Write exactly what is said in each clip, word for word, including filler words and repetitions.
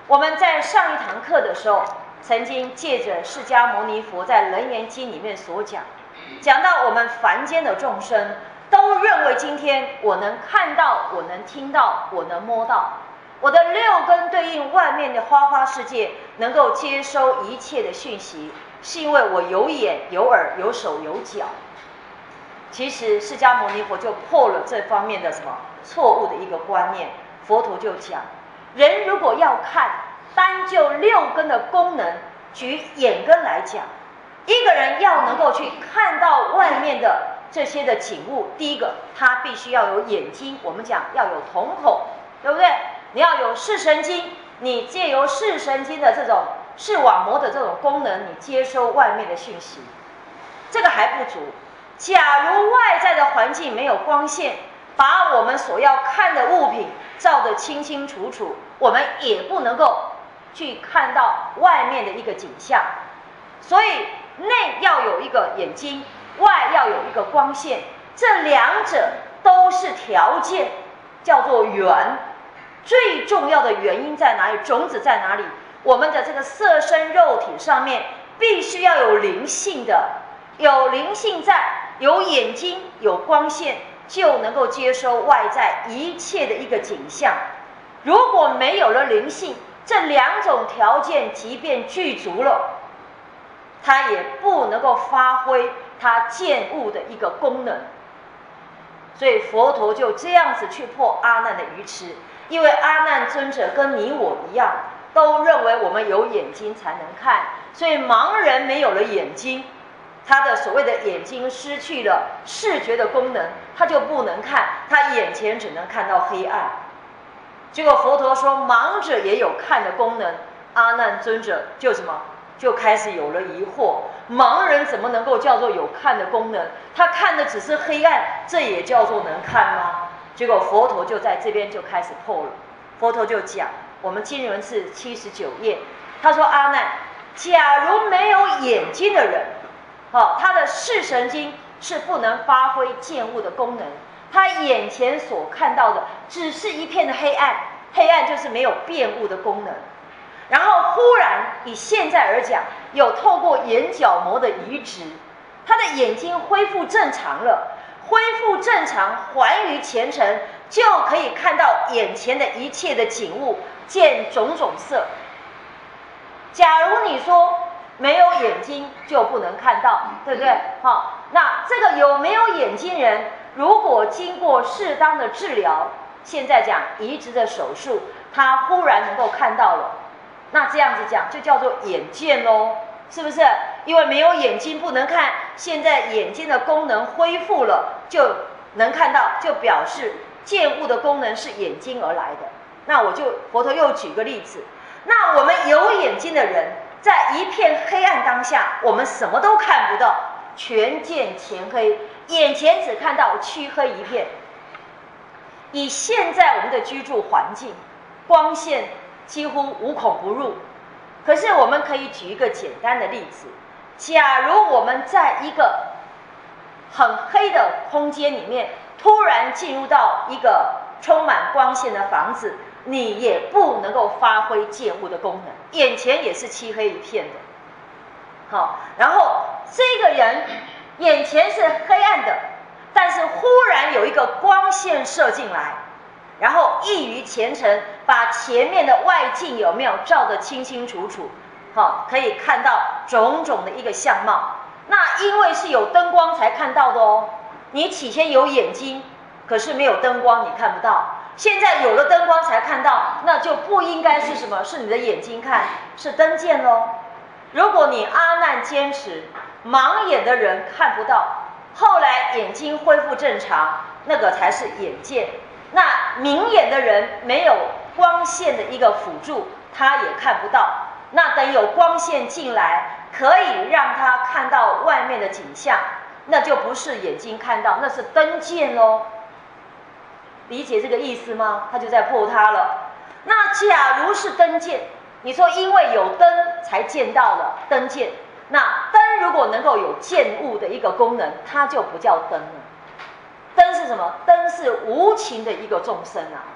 我们在上一堂课的时候，曾经借着释迦牟尼佛在《楞严经》里面所讲，讲到我们凡间的众生都认为今天我能看到，我能听到，我能摸到，我的六根对应外面的花花世界，能够接收一切的讯息，是因为我有眼、有耳、有手、有脚。其实释迦牟尼佛就破了这方面的什么错误的一个观念。佛陀就讲，人如果要看，单就六根的功能，举眼根来讲，一个人要能够去看到外面的这些的景物，第一个他必须要有眼睛，我们讲要有瞳孔，对不对？你要有视神经，你借由视神经的这种视网膜的这种功能，你接收外面的讯息，这个还不足。假如外在的环境没有光线，把我们所要看的物品照得清清楚楚，我们也不能够去看到外面的一个景象。所以内要有一个眼睛，外要有一个光线，这两者都是条件，叫做缘。最重要的原因在哪里？种子在哪里？我们的这个色身肉体上面必须要有灵性的，有灵性在，有眼睛，有光线，就能够接收外在一切的一个景象。如果没有了灵性，这两种条件即便具足了，它也不能够发挥它见物的一个功能。所以佛陀就这样子去破阿难的愚痴，因为阿难尊者跟你我一样，都认为我们有眼睛才能看，所以盲人没有了眼睛，他的所谓的眼睛失去了视觉的功能，他就不能看，他眼前只能看到黑暗。结果佛陀说盲者也有看的功能，阿难尊者就什么就开始有了疑惑，盲人怎么能够叫做有看的功能？他看的只是黑暗，这也叫做能看吗？结果佛陀就在这边就开始破了。佛陀就讲，我们经文是七十九页，他说阿难，假如没有眼睛的人，哦，他的视神经是不能发挥见物的功能，他眼前所看到的只是一片的黑暗，黑暗就是没有辨物的功能。然后忽然以现在而讲，有透过眼角膜的移植，他的眼睛恢复正常了，恢复正常，还于前尘，就可以看到眼前的一切的景物，见种种色。假如你说没有眼睛就不能看到，对不对？好，那这个有没有眼睛人，如果经过适当的治疗，现在讲移植的手术，他忽然能够看到了，那这样子讲就叫做眼见咯，是不是？因为没有眼睛不能看，现在眼睛的功能恢复了，就能看到，就表示见物的功能是眼睛而来的。那我就佛陀又举个例子，那我们有眼睛的人，在一片黑暗当下，我们什么都看不到，全见前黑，眼前只看到黢黑一片。以现在我们的居住环境，光线几乎无孔不入，可是我们可以举一个简单的例子，假如我们在一个很黑的空间里面，突然进入到一个充满光线的房子，你也不能够发挥见物的功能，眼前也是漆黑一片的。好，然后这个人眼前是黑暗的，但是忽然有一个光线射进来，然后异于前尘，把前面的外境有没有照得清清楚楚，好，可以看到种种的一个相貌。那因为是有灯光才看到的哦，你起先有眼睛，可是没有灯光你看不到，现在有了灯光才看到，那就不应该是什么，是你的眼睛看，是灯见咯。如果你阿难坚持盲眼的人看不到，后来眼睛恢复正常，那个才是眼见。那明眼的人没有光线的一个辅助，他也看不到，那等有光线进来，可以让他看到外面的景象，那就不是眼睛看到，那是灯见咯。理解这个意思吗？他就在破它了。那假如是灯见，你说因为有灯才见到了灯见，那灯如果能够有见物的一个功能，它就不叫灯了。灯是什么？灯是无情的一个众生啊，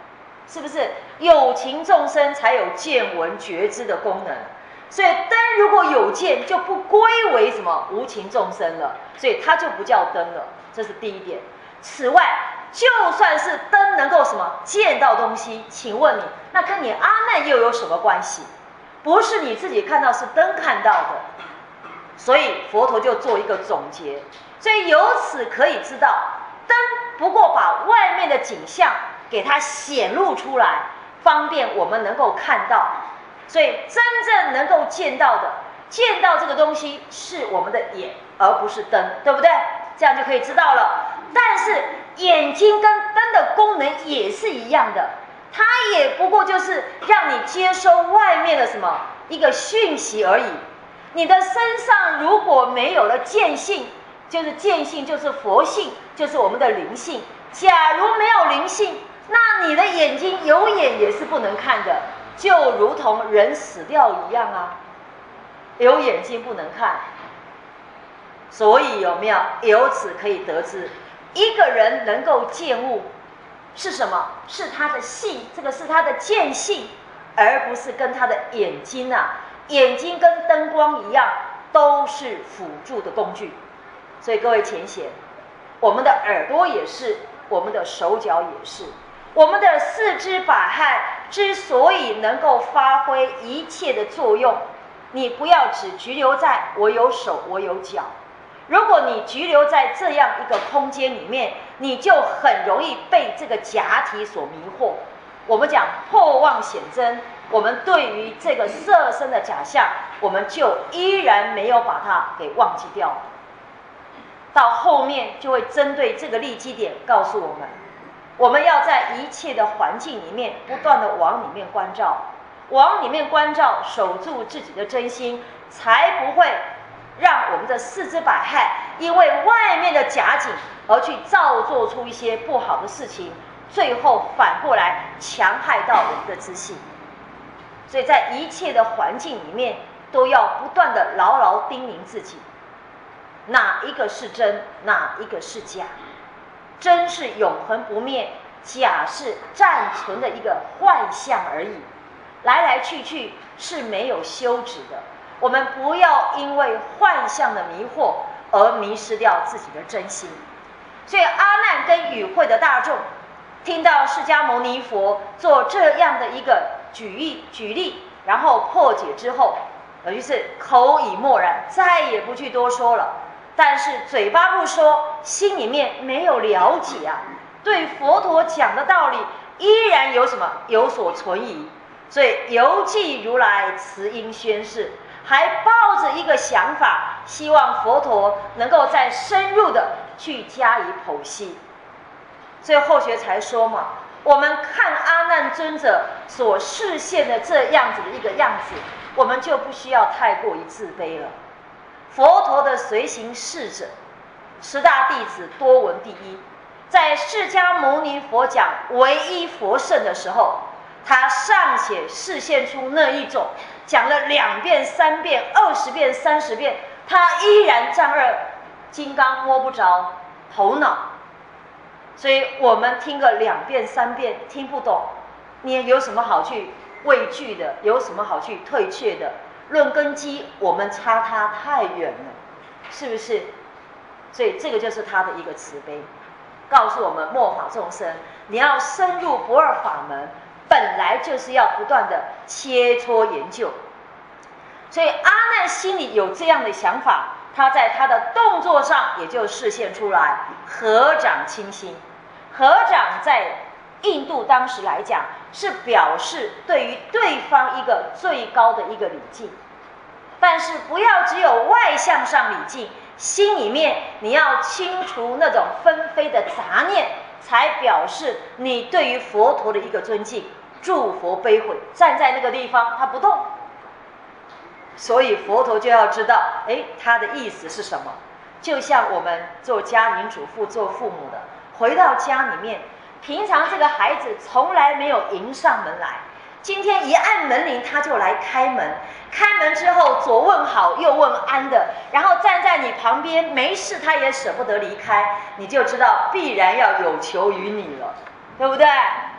是不是？有情众生才有见闻觉知的功能，所以灯如果有见，就不归为什么无情众生了，所以它就不叫灯了，这是第一点。此外，就算是灯能够什么见到东西，请问你，那跟你阿难又有什么关系？不是你自己看到，是灯看到的。所以佛陀就做一个总结，所以由此可以知道，灯不过把外面的景象给它显露出来，方便我们能够看到。所以真正能够见到的，见到这个东西是我们的眼，而不是灯，对不对？这样就可以知道了。但是眼睛跟灯的功能也是一样的，它也不过就是让你接收外面的什么一个讯息而已。你的身上如果没有了见性，就是见性就是佛性，就是我们的灵性。假如没有灵性，那你的眼睛有眼也是不能看的，就如同人死掉一样啊，有眼睛不能看。所以有没有由此可以得知，一个人能够见物是什么？是他的性，这个是他的见性，而不是跟他的眼睛啊。眼睛跟灯光一样，都是辅助的工具。所以各位浅显，我们的耳朵也是，我们的手脚也是，我们的四肢百骸之所以能够发挥一切的作用，你不要只拘留在我有手我有脚。如果你拘留在这样一个空间里面，你就很容易被这个假体所迷惑。我们讲破妄显真，我们对于这个色身的假象，我们就依然没有把它给忘记掉。到后面就会针对这个立基点告诉我们，我们要在一切的环境里面不断的往里面关照，往里面关照，守住自己的真心，才不会让我们的四肢百骸因为外面的假景而去造作出一些不好的事情，最后反过来强害到我们的自信。所以在一切的环境里面，都要不断的牢牢叮咛自己，哪一个是真，哪一个是假？真是永恒不灭，假是暂存的一个幻象而已，来来去去是没有休止的。我们不要因为幻象的迷惑而迷失掉自己的真心。所以阿难跟与会的大众听到释迦牟尼佛做这样的一个举例举例，然后破解之后，于是口已默然，再也不去多说了。但是嘴巴不说，心里面没有了解啊，对佛陀讲的道理依然有什么有所存疑。所以犹记如来慈音宣示，还抱着一个想法，希望佛陀能够再深入的去加以剖析。所以后学才说嘛，我们看阿难尊者所示现的这样子的一个样子，我们就不需要太过于自卑了。佛陀的随行侍者，十大弟子多闻第一，在释迦牟尼佛讲唯一佛圣的时候，他尚且示现出那一种讲了两遍、三遍、二十遍、三十遍，他依然丈二金刚摸不着头脑。所以我们听个两遍、三遍听不懂，你有什么好去畏惧的？有什么好去退却的？论根基，我们差他太远了，是不是？所以这个就是他的一个慈悲，告诉我们末法众生，你要深入不二法门，本来就是要不断的切磋研究。所以阿难心里有这样的想法，他在他的动作上也就示现出来，合掌倾心。合掌在印度当时来讲，是表示对于对方一个最高的一个礼敬。但是不要只有外向上礼敬，心里面你要清除那种纷飞的杂念，才表示你对于佛陀的一个尊敬。诸佛悲悔，站在那个地方他不动，所以佛陀就要知道，哎，他的意思是什么。就像我们做家庭主妇、做父母的，回到家里面，平常这个孩子从来没有迎上门来，今天一按门铃他就来开门，开门之后左问好右问安的，然后站在你旁边，没事他也舍不得离开，你就知道必然要有求于你了，对不对？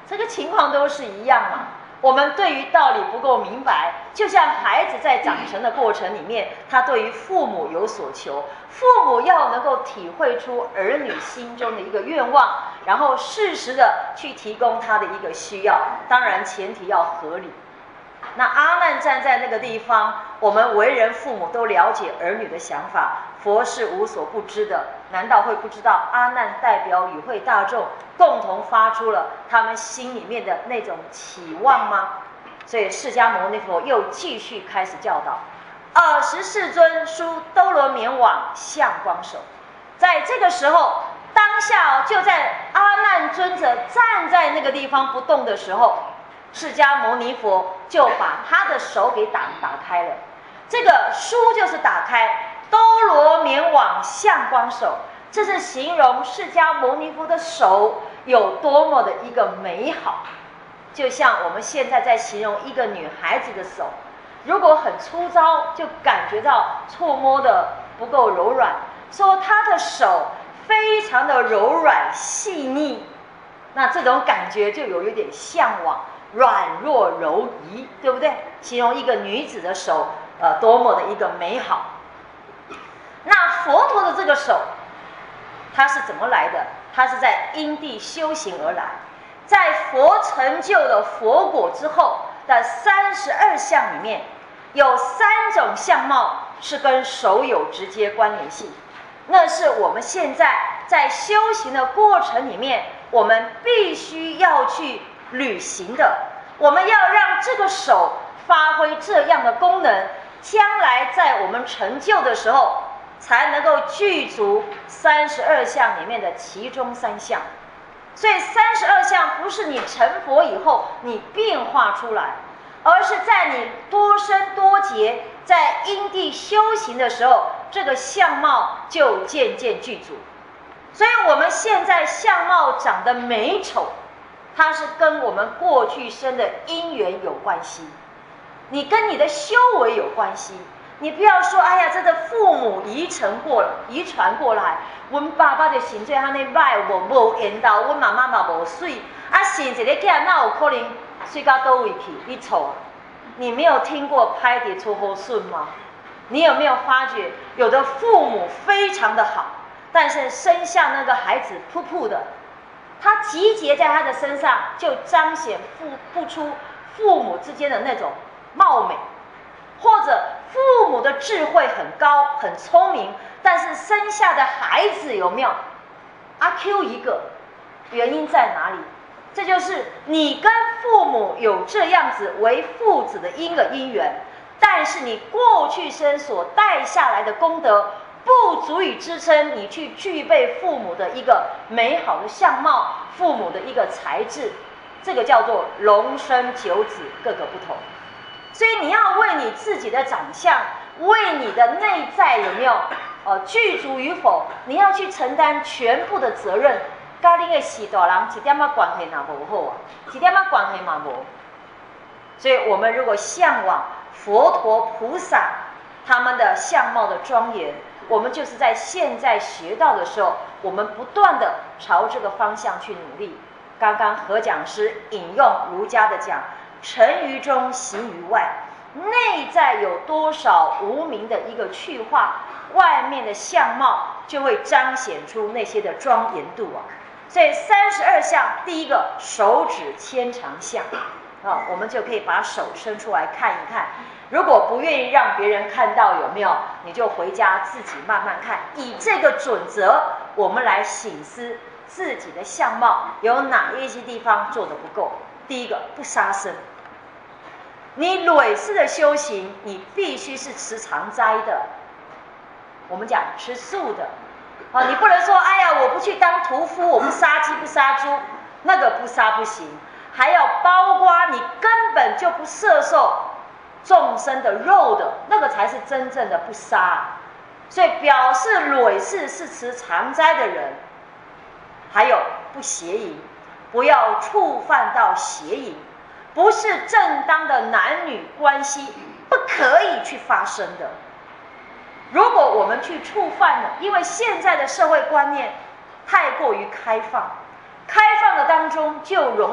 这个情况都是一样嘛。我们对于道理不够明白，就像孩子在长成的过程里面，他对于父母有所求，父母要能够体会出儿女心中的一个愿望，然后适时的去提供他的一个需要，当然前提要合理。那阿难站在那个地方，我们为人父母都了解儿女的想法，佛是无所不知的，难道会不知道阿难代表与会大众共同发出了他们心里面的那种期望吗？所以释迦牟尼佛又继续开始教导：尔时世尊书兜罗绵网相光手。在这个时候，当下就在阿难尊者站在那个地方不动的时候，释迦牟尼佛就把他的手给打打开了。这个书就是打开，兜罗绵网相光手，这是形容释迦牟尼佛的手有多么的一个美好。就像我们现在在形容一个女孩子的手，如果很粗糙，就感觉到触摸的不够柔软，说她的手非常的柔软细腻，那这种感觉就有一点向往，软弱柔仪，对不对？形容一个女子的手，呃，多么的一个美好。那佛陀的这个手，它是怎么来的？它是在因地修行而来，在佛成就了佛果之后的三十二相里面，有三种相貌是跟手有直接关联性，那是我们现在在修行的过程里面，我们必须要去履行的。我们要让这个手发挥这样的功能，将来在我们成就的时候，才能够具足三十二相里面的其中三项。所以三十二相不是你成佛以后你变化出来，而是在你多生多劫，在因地修行的时候，这个相貌就渐渐具足。所以我们现在相貌长得美丑，它是跟我们过去生的因缘有关系，你跟你的修为有关系。你不要说，哎呀，这个父母遗传过遗传过来，我爸爸就生做安尼歹，无无缘投，我妈妈嘛无水，啊生一个囝，哪有可能水到倒位去？你错，你没有听过拍碟出好顺吗？你有没有发觉，有的父母非常的好，但是生下那个孩子噗噗的，他集结在他的身上，就彰显父不出父母之间的那种貌美。或者父母的智慧很高很聪明，但是生下的孩子有没有阿 Q 一个？原因在哪里？这就是你跟父母有这样子为父子的因个因缘，但是你过去生所带下来的功德不足以支撑你去具备父母的一个美好的相貌，父母的一个才智，这个叫做龙生九子，各个不同。所以你要为你自己的长相，为你的内在有没有呃具足与否，你要去承担全部的责任。跟你的死大人一点仔关系也无好啊，一点仔关系嘛无。所以我们如果向往佛陀菩萨他们的相貌的庄严，我们就是在现在学到的时候，我们不断的朝这个方向去努力。刚刚何讲师引用儒家的讲，成于中，行于外，内在有多少无名的一个去化，外面的相貌就会彰显出那些的庄严度啊。所以三十二相，第一个手指牵长相啊，我们就可以把手伸出来看一看。如果不愿意让别人看到，有没有？你就回家自己慢慢看，以这个准则，我们来省思自己的相貌有哪一些地方做得不够。第一个，不杀生。你累世的修行，你必须是持常斋的。我们讲吃素的，啊，你不能说，哎呀，我不去当屠夫，我不杀鸡不杀猪，那个不杀不行。还要包括你根本就不摄受众生的肉的，那个才是真正的不杀。所以表示累世是持常斋的人。还有不邪淫，不要触犯到邪淫。不是正当的男女关系，不可以去发生的。如果我们去触犯了，因为现在的社会观念太过于开放，开放的当中就容易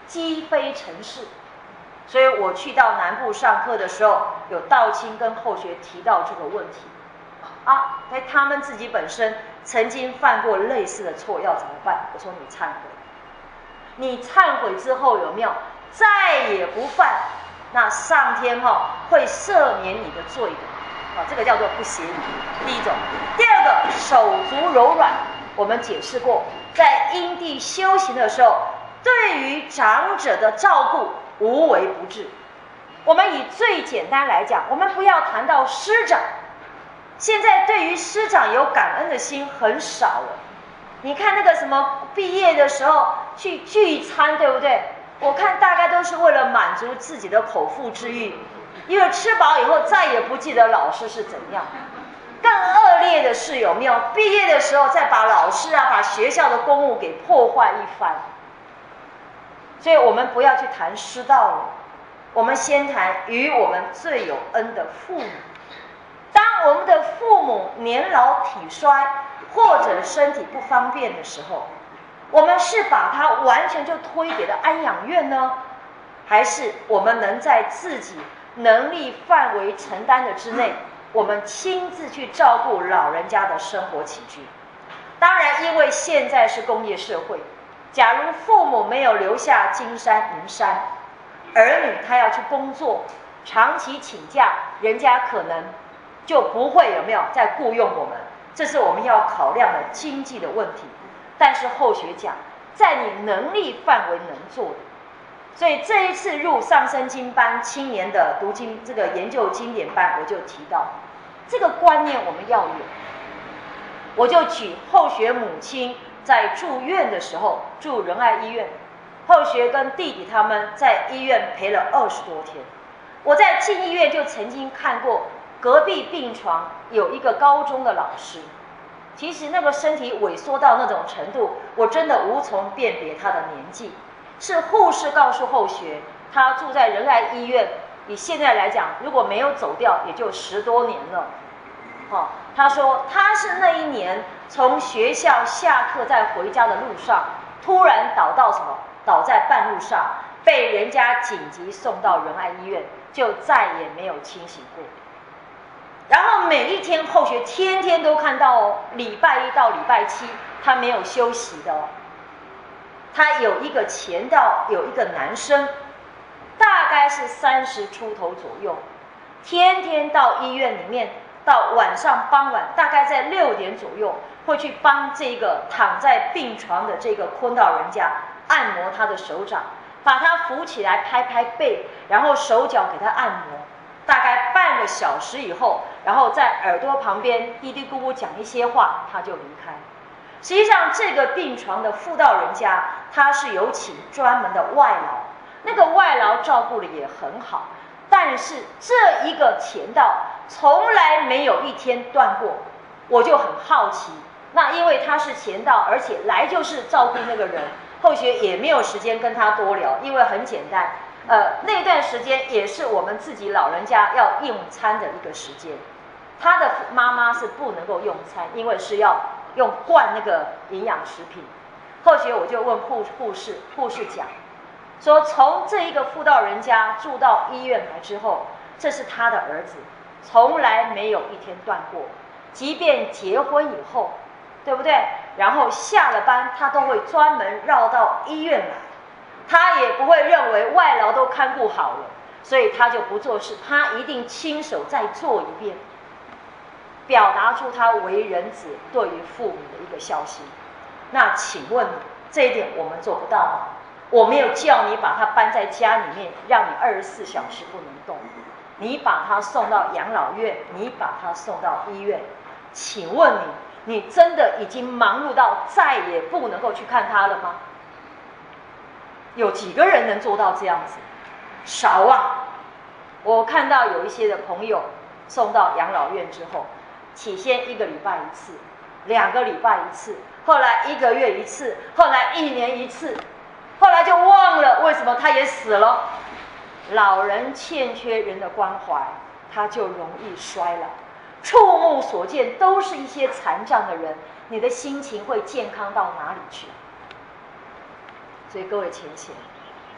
积非成是。所以我去到南部上课的时候，有道亲跟后学提到这个问题啊，在他们自己本身曾经犯过类似的错，要怎么办？我说你忏悔，你忏悔之后有没有再也不犯？那上天哈、哦、会赦免你的罪的啊，这个叫做不邪淫。第一种，第二个手足柔软，我们解释过，在因地修行的时候，对于长者的照顾无微不至。我们以最简单来讲，我们不要谈到师长，现在对于师长有感恩的心很少了。你看那个什么毕业的时候去聚餐，对不对？我看大概都是为了满足自己的口腹之欲，因为吃饱以后再也不记得老师是怎样。更恶劣的是有没有毕业的时候再把老师啊、把学校的公务给破坏一番？所以我们不要去谈师道了，我们先谈与我们最有恩的父母。当我们的父母年老体衰或者身体不方便的时候，我们是把他完全就推给了安养院呢，还是我们能在自己能力范围承担的之内，我们亲自去照顾老人家的生活起居？当然，因为现在是工业社会，假如父母没有留下金山银山，儿女他要去工作，长期请假，人家可能就不会有没有再雇佣我们，这是我们要考量的经济的问题。但是后学讲，在你能力范围能做的，所以这一次入上生经班青年的读经这个研究经典班，我就提到这个观念我们要有。我就举后学母亲在住院的时候，住仁爱医院，后学跟弟弟他们在医院陪了二十多天。我在进医院就曾经看过隔壁病床有一个高中的老师，其实那个身体萎缩到那种程度，我真的无从辨别他的年纪。是护士告诉后学，他住在仁爱医院，以现在来讲，如果没有走掉，也就十多年了。哦，他说他是那一年从学校下课在回家的路上，突然倒到什么？倒在半路上，被人家紧急送到仁爱医院，就再也没有清醒过。然后每一天后学天天都看到哦，礼拜一到礼拜七他没有休息的哦。他有一个前道，有一个男生，大概是三十出头左右，天天到医院里面，到晚上傍晚，大概在六点左右，会去帮这个躺在病床的这个昏老人家按摩他的手掌，把他扶起来拍拍背，然后手脚给他按摩。大概半个小时以后，然后在耳朵旁边嘀嘀咕咕讲一些话，他就离开。实际上，这个病床的妇道人家，他是有请专门的外劳，那个外劳照顾的也很好，但是这一个前道从来没有一天断过，我就很好奇。那因为他是前道，而且来就是照顾那个人，后学也没有时间跟他多聊，因为很简单。呃，那段时间也是我们自己老人家要用餐的一个时间，他的妈妈是不能够用餐，因为是要用灌那个营养食品。后学我就问护护士，护士讲说，从这一个妇道人家住到医院来之后，这是他的儿子，从来没有一天断过，即便结婚以后，对不对？然后下了班，他都会专门绕到医院来。他也不会认为外劳都看顾好了，所以他就不做事，他一定亲手再做一遍，表达出他为人子对于父母的一个孝心。那请问这一点我们做不到吗？我没有叫你把他搬在家里面，让你二十四小时不能动，你把他送到养老院，你把他送到医院，请问你，你真的已经忙碌到再也不能够去看他了吗？有几个人能做到这样子？少啊！我看到有一些的朋友送到养老院之后，起先一个礼拜一次，两个礼拜一次，后来一个月一次，后来一年一次，后来就忘了，为什么他也死了？老人欠缺人的关怀，他就容易衰老。触目所见都是一些残障的人，你的心情会健康到哪里去？所以各位浅浅，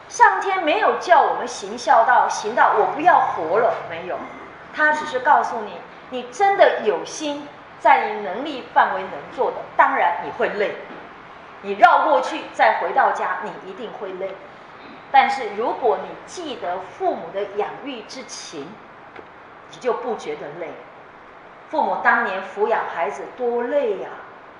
上天没有叫我们行孝道，行到我不要活了，没有，他只是告诉你，你真的有心，在你能力范围能做的，当然你会累，你绕过去再回到家，你一定会累。但是如果你记得父母的养育之情，你就不觉得累。父母当年抚养孩子多累呀、啊！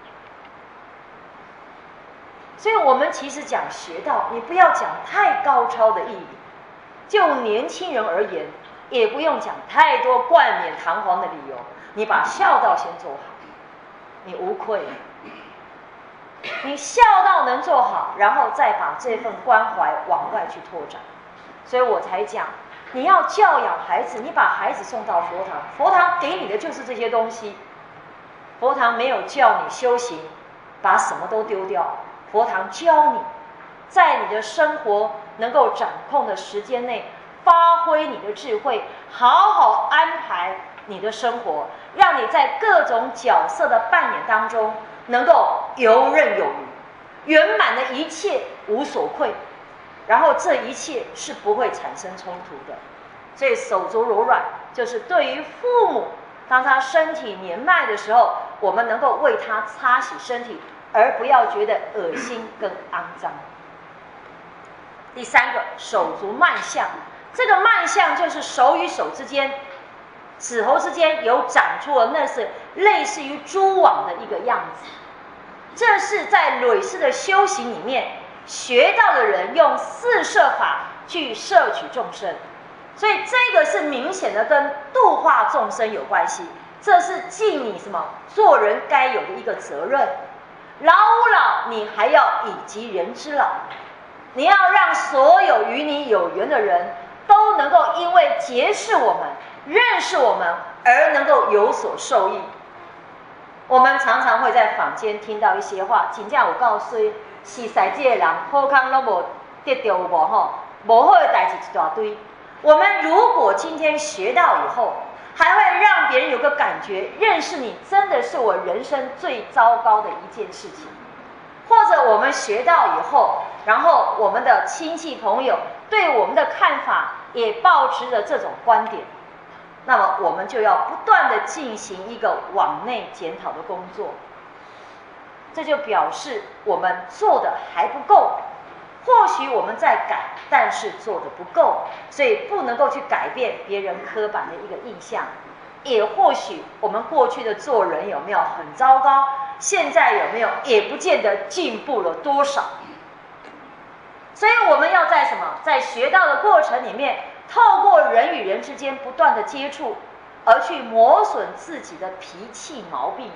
所以我们其实讲学道，你不要讲太高超的意义。就年轻人而言，也不用讲太多冠冕堂皇的理由，你把孝道先做好，你无愧。你孝道能做好，然后再把这份关怀往外去拓展。所以我才讲，你要教养孩子，你把孩子送到佛堂，佛堂给你的就是这些东西。佛堂没有叫你修行，把什么都丢掉。佛堂教你，在你的生活能够掌控的时间内，发挥你的智慧，好好安排你的生活，让你在各种角色的扮演当中能够游刃有余，圆满的一切无所愧，然后这一切是不会产生冲突的。所以手足柔软，就是对于父母，当他身体年迈的时候，我们能够为他擦洗身体，而不要觉得恶心跟肮脏。第三个，手足慢相，这个慢相就是手与手之间、指头之间有长出了那是类似于蛛网的一个样子。这是在累世的修行里面学到的人用四摄法去摄取众生，所以这个是明显的跟度化众生有关系。这是尽你什么做人该有的一个责任。老吾老，你还要以及人之老，你要让所有与你有缘的人都能够因为结识我们、认识我们而能够有所受益。我们常常会在坊间听到一些话，真正有够衰，是世界的人好康都无得到无吼，无好的代志一大堆。我们如果今天学到以后，还会让别人有个感觉，认识你真的是我人生最糟糕的一件事情。或者我们学到以后，然后我们的亲戚朋友对我们的看法也抱持着这种观点，那么我们就要不断的进行一个往内检讨的工作。这就表示我们做的还不够，或许我们在改，但是做的不够，所以不能够去改变别人刻板的一个印象。也或许我们过去的做人有没有很糟糕，现在有没有也不见得进步了多少。所以我们要在什么，在学到的过程里面，透过人与人之间不断的接触，而去磨损自己的脾气毛病。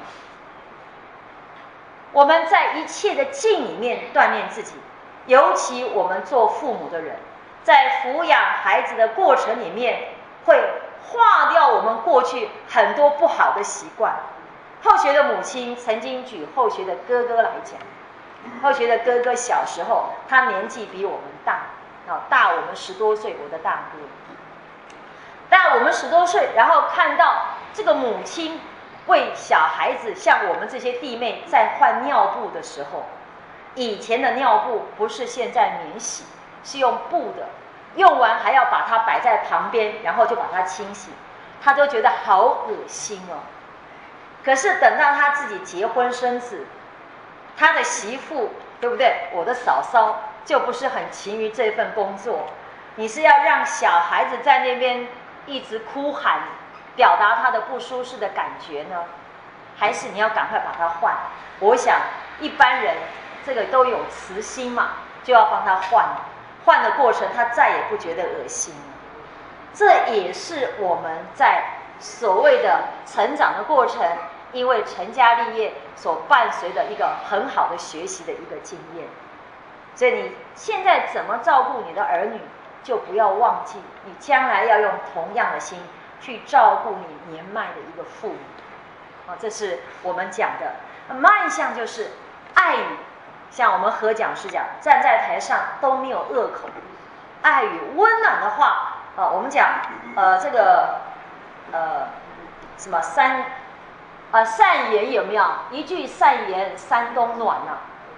我们在一切的境里面锻炼自己，尤其我们做父母的人，在抚养孩子的过程里面，会化掉我们过去很多不好的习惯。后学的母亲曾经举后学的哥哥来讲，后学的哥哥小时候，他年纪比我们大，大我们十多岁，我的大哥，大我们十多岁，然后看到这个母亲为小孩子，像我们这些弟妹在换尿布的时候，以前的尿布不是现在免洗，是用布的，用完还要把它摆在旁边，然后就把它清洗，他就觉得好恶心哦。可是等到他自己结婚生子，他的媳妇，对不对？我的嫂嫂就不是很勤于这份工作，你是要让小孩子在那边一直哭喊，表达他的不舒适的感觉呢，还是你要赶快把它换？我想一般人这个都有慈心嘛，就要帮他换，换的过程他再也不觉得恶心了。这也是我们在所谓的成长的过程，因为成家立业所伴随的一个很好的学习的一个经验。所以你现在怎么照顾你的儿女，就不要忘记你将来要用同样的心去照顾你年迈的一个父母。啊，这是我们讲的慢相，就是爱语。像我们何讲师讲，站在台上都没有恶口，爱语温暖的话啊，我们讲呃这个呃什么三啊善言有没有？一句善言三冬暖啊，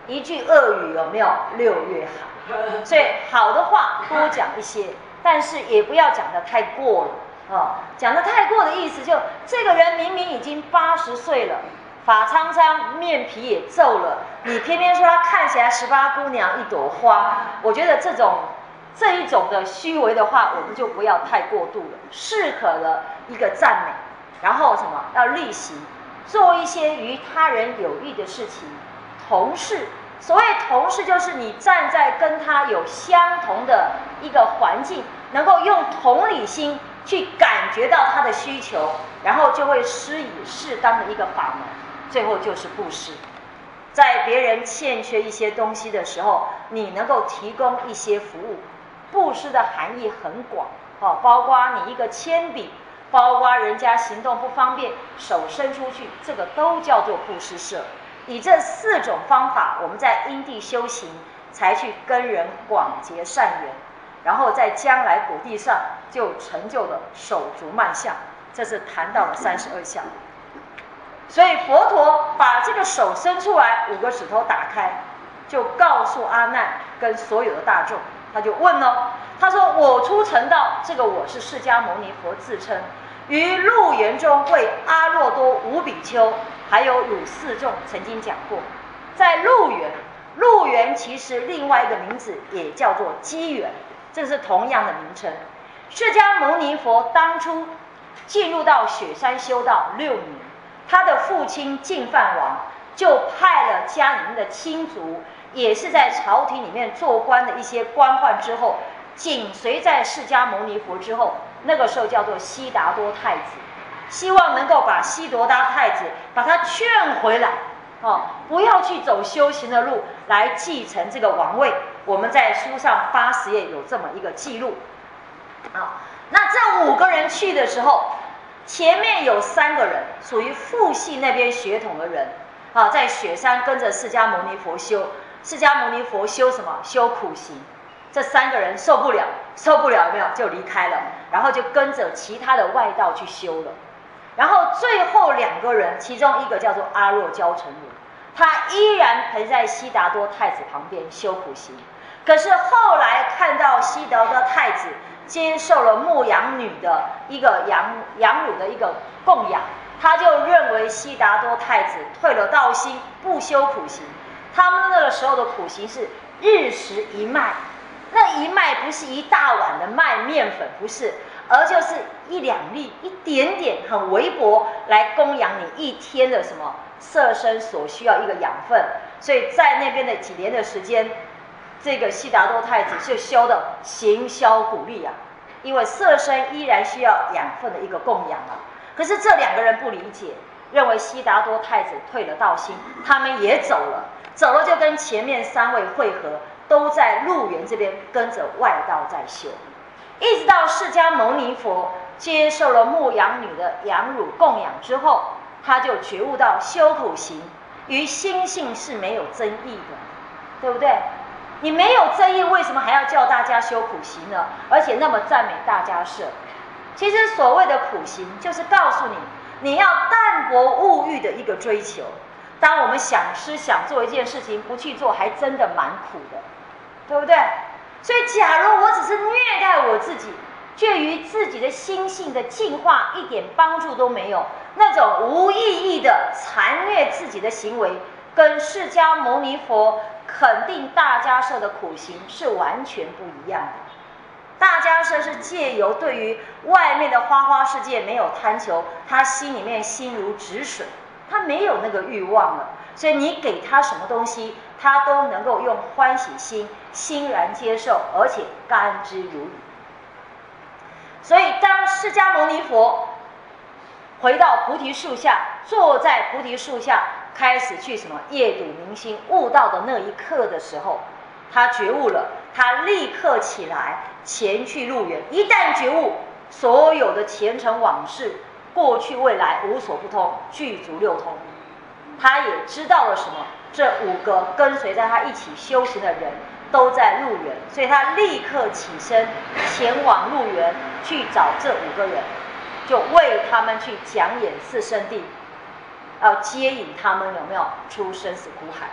一句恶语有没有？六月好。所以好的话多讲一些，但是也不要讲得太过了哦。讲得太过的意思就，这个人明明已经八十岁了，发苍苍，面皮也皱了，你偏偏说他看起来十八姑娘一朵花，我觉得这种这一种的虚伪的话，我们就不要太过度了，适可的一个赞美，然后什么要例行做一些与他人有益的事情。同事，所谓同事就是你站在跟他有相同的一个环境，能够用同理心去感觉到他的需求，然后就会施以适当的一个法门。最后就是布施，在别人欠缺一些东西的时候，你能够提供一些服务。布施的含义很广，哦，包括你一个铅笔，包括人家行动不方便，手伸出去，这个都叫做布施舍。以这四种方法，我们在因地修行，才去跟人广结善缘，然后在将来果地上就成就了手足曼相。这是谈到了三十二相。所以佛陀把这个手伸出来，五个指头打开，就告诉阿难跟所有的大众，他就问了，他说：“我出成道，这个我是释迦牟尼佛自称，于鹿园中为阿耨多无比丘，还有汝四众曾经讲过，在鹿园，鹿园其实另外一个名字也叫做机园，这是同样的名称。释迦牟尼佛当初进入到雪山修道六年，他的父亲净饭王就派了家里面的亲族，也是在朝廷里面做官的一些官宦之后，紧随在释迦牟尼佛之后，那个时候叫做悉达多太子，希望能够把悉达多太子把他劝回来，哦，不要去走修行的路，来继承这个王位。我们在书上八十页有这么一个记录。啊，那这五个人去的时候，前面有三个人属于父系那边血统的人，啊，在雪山跟着释迦牟尼佛修。释迦牟尼佛修什么？修苦行。这三个人受不了，受不了有没有？就离开了，然后就跟着其他的外道去修了。然后最后两个人，其中一个叫做阿若交成如，他依然陪在悉达多太子旁边修苦行。可是后来看到悉达多太子接受了牧羊女的一个羊羊乳的一个供养，他就认为悉达多太子退了道心，不修苦行。他们那个时候的苦行是日食一麦，那一麦不是一大碗的麦面粉，不是，而就是一两粒，一点点，很微薄，来供养你一天的什么色身所需要一个养分。所以在那边的几年的时间，这个悉达多太子就修的行销鼓励啊，因为色身依然需要养分的一个供养啊。可是这两个人不理解，认为悉达多太子退了道心，他们也走了，走了就跟前面三位会合，都在鹿园这边跟着外道在修，一直到释迦牟尼佛接受了牧羊女的羊乳供养之后，他就觉悟到修苦行与心性是没有争议的，对不对？你没有争议，为什么还要叫大家修苦行呢？而且那么赞美大家舍。其实所谓的苦行，就是告诉你，你要淡泊物欲的一个追求。当我们想吃想做一件事情，不去做，还真的蛮苦的，对不对？所以假如我只是虐待我自己，却于自己的心性的进化一点帮助都没有，那种无意义的残虐自己的行为，跟释迦牟尼佛肯定大迦叶的苦行是完全不一样的。大迦叶是借由对于外面的花花世界没有贪求，他心里面心如止水，他没有那个欲望了，所以你给他什么东西，他都能够用欢喜心欣然接受，而且甘之如饴。所以当释迦牟尼佛回到菩提树下，坐在菩提树下开始去什么夜睹明星悟道的那一刻的时候，他觉悟了，他立刻起来前去鹿园。一旦觉悟，所有的前尘往事过去未来无所不通，具足六通。他也知道了什么？这五个跟随在他一起修行的人都在鹿园，所以他立刻起身前往鹿园去找这五个人，就为他们去讲演四圣谛，要接引他们有没有出生死苦海。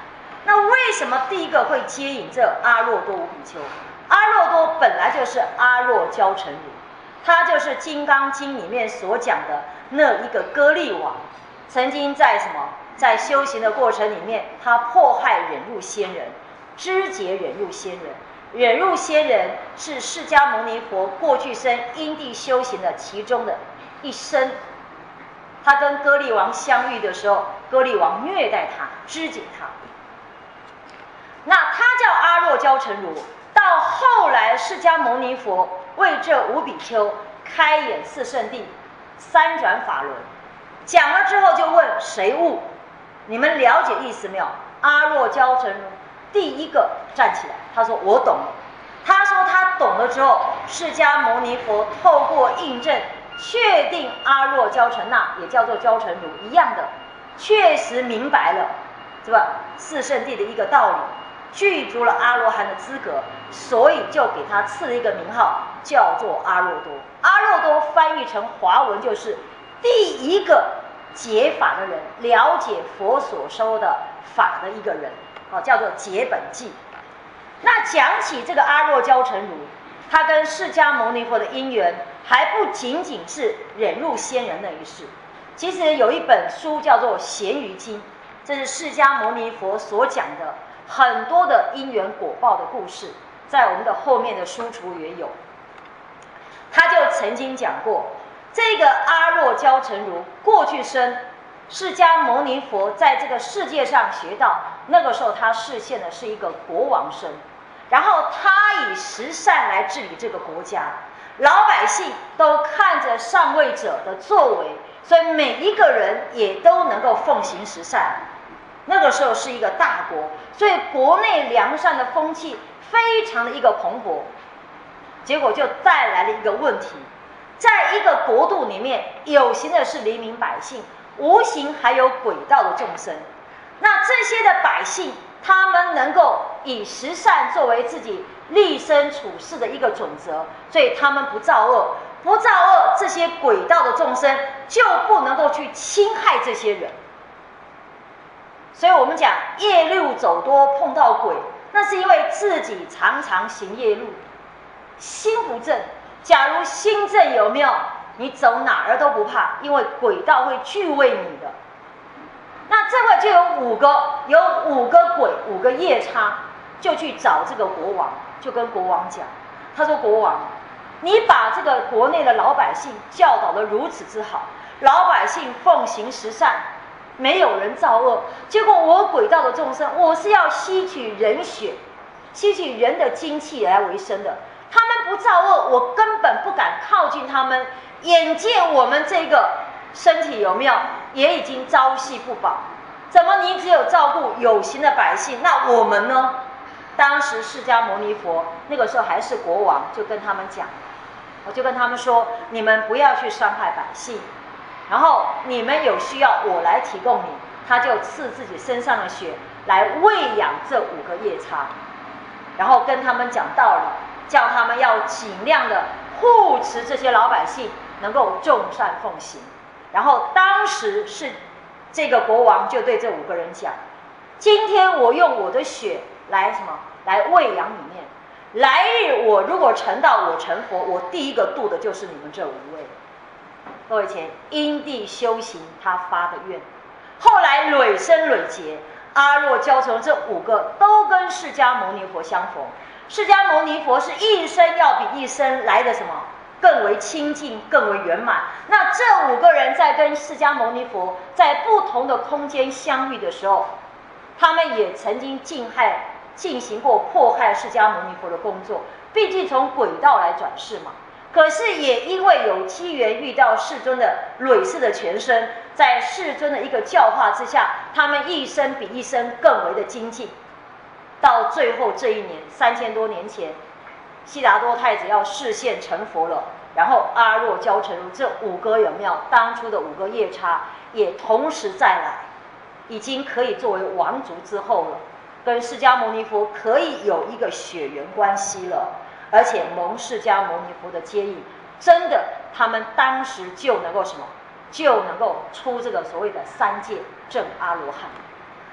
那为什么第一个会接引这阿若多无比丘？阿若多本来就是阿若教成如，他就是《金刚经》里面所讲的那一个歌利王，曾经在什么在修行的过程里面，他迫害忍辱仙人，肢解忍辱仙人。忍辱仙人是释迦牟尼佛过去生因地修行的其中的一生。他跟歌利王相遇的时候，歌利王虐待他，肢解他。那他叫阿若教成如。到后来，释迦牟尼佛为这五比丘开演四圣谛、三转法轮，讲了之后就问谁悟？你们了解意思没有？阿若教成如第一个站起来，他说我懂了。他说他懂了之后，释迦牟尼佛透过印证，确定阿若教成那也叫做教成如一样的，确实明白了，是吧？四圣谛的一个道理，具足了阿罗汉的资格，所以就给他赐了一个名号，叫做阿若多。阿若多翻译成华文就是第一个解法的人，了解佛所说的法的一个人，哦，叫做解本纪。那讲起这个阿若教成如，他跟释迦牟尼佛的因缘还不仅仅是忍辱仙人那一世。其实有一本书叫做《咸鱼经》，这是释迦牟尼佛所讲的很多的因缘果报的故事，在我们的后面的书橱也有。他就曾经讲过，这个阿若教成如过去生释迦牟尼佛在这个世界上学道，那个时候他视现的是一个国王身，然后他以十善来治理这个国家，老百姓都看着上位者的作为，所以每一个人也都能够奉行十善。那个时候是一个大国，所以国内良善的风气非常的一个蓬勃。结果就带来了一个问题，在一个国度里面，有形的是黎民百姓，无形还有鬼道的众生。那这些的百姓，他们能够以十善作为自己立身处世的一个准则，所以他们不造恶，不造恶，这些鬼道的众生就不能够去侵害这些人。所以我们讲夜路走多碰到鬼，那是因为自己常常行夜路，心不正。假如心正，有没有？你走哪儿都不怕，因为鬼道会惧畏你的。那这个就有五个，有五个鬼，五个夜叉，就去找这个国王，就跟国王讲，他说：“国王，你把这个国内的老百姓教导得如此之好，老百姓奉行十善，没有人造恶，结果我鬼道的众生，我是要吸取人血，吸取人的精气来为生的。他们不造恶，我根本不敢靠近他们。眼见我们这个身体有没有也已经朝夕不保，怎么你只有照顾有形的百姓，那我们呢？”当时释迦牟尼佛那个时候还是国王，就跟他们讲，我就跟他们说，你们不要去伤害百姓，然后你们有需要我来提供你。他就赐自己身上的血来喂养这五个夜叉，然后跟他们讲道理，叫他们要尽量的护持这些老百姓能够众善奉行。然后当时是这个国王就对这五个人讲，今天我用我的血来什么来喂养你们，来日我如果成道，我成佛，我第一个度的就是你们这五位。各位前因地修行他发的愿，后来累生累劫，阿若教成这五个都跟释迦牟尼佛相逢。释迦牟尼佛是一生要比一生来的什么更为清净，更为圆满。那这五个人在跟释迦牟尼佛在不同的空间相遇的时候，他们也曾经进害进行过迫害释迦牟尼佛的工作，毕竟从鬼道来转世嘛。可是也因为有机缘遇到世尊的累世的全身，在世尊的一个教化之下，他们一生比一生更为的精进。到最后这一年，三千多年前，悉达多太子要示现成佛了，然后阿若教成如这五个有没有当初的五个夜叉也同时再来，已经可以作为王族之后了，跟释迦牟尼佛可以有一个血缘关系了，而且蒙释迦牟尼佛的接引，真的他们当时就能够什么，就能够出这个所谓的三界证阿罗汉。那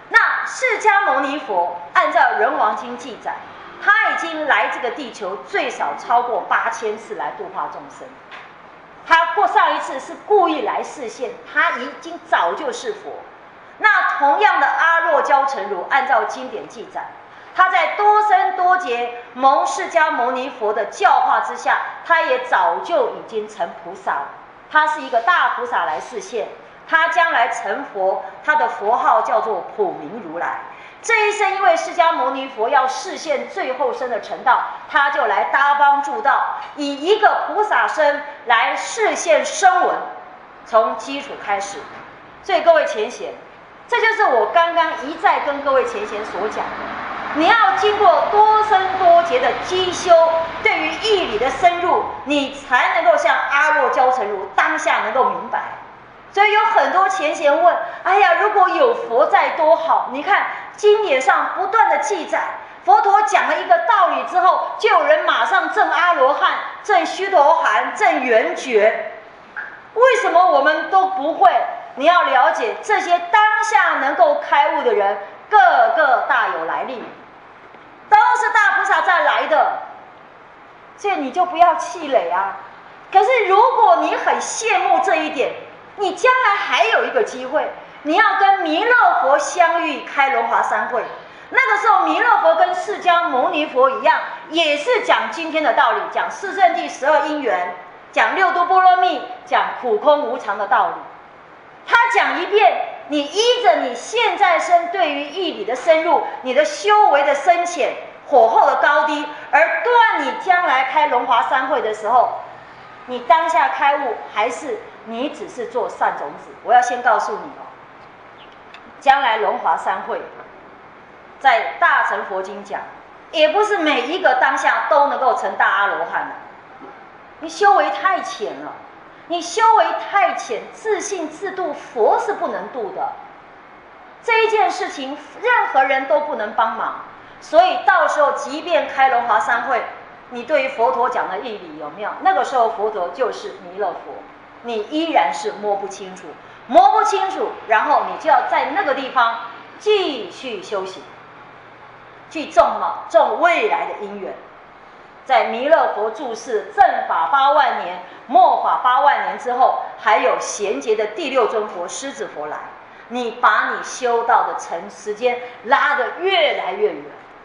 释迦牟尼佛按照《人王经》记载，他已经来这个地球最少超过八千次来度化众生。他过上一次是故意来示现，他已经早就是佛。那同样的阿若憍陈如，按照经典记载，他在多生多劫蒙释迦牟尼佛的教化之下，他也早就已经成菩萨了。他是一个大菩萨来示现，他将来成佛，他的佛号叫做普明如来。这一生因为释迦牟尼佛要示现最后生的成道，他就来搭帮助道，以一个菩萨身来示现声闻，从基础开始。所以各位前贤，这就是我刚刚一再跟各位前贤所讲的，你要经过多生多劫的积修，对于义理的深入，你才能够像阿若憍陈如当下能够明白。所以有很多前贤问，哎呀，如果有佛在多好。你看经典上不断的记载，佛陀讲了一个道理之后，就有人马上证阿罗汉，证须陀洹，证圆觉。为什么我们都不会？你要了解，这些当下能够开悟的人，个个大有来历，都是大菩萨再来的，所以你就不要气馁啊。可是如果你很羡慕这一点，你将来还有一个机会，你要跟弥勒佛相遇，开龙华三会。那个时候弥勒佛跟释迦牟尼佛一样，也是讲今天的道理，讲四圣谛十二因缘，讲六度波罗蜜，讲苦空无常的道理。他讲一遍，你依着你现在生对于义理的深入，你的修为的深浅，火候的高低，而断你将来开龙华三会的时候，你当下开悟，还是你只是做善种子？我要先告诉你哦，将来龙华三会，在大乘佛经讲，也不是每一个当下都能够成大阿罗汉的，你修为太浅了。你修为太浅，自信自度，佛是不能度的。这一件事情，任何人都不能帮忙。所以到时候，即便开龙华三会，你对于佛陀讲的义理有没有？那个时候佛陀就是弥勒佛，你依然是摸不清楚，摸不清楚，然后你就要在那个地方继续修行，去种什么？种未来的因缘。在弥勒佛住世正法八万年、末法八万年之后，还有衔接的第六尊佛狮子佛来，你把你修道的成时间拉得越来越远。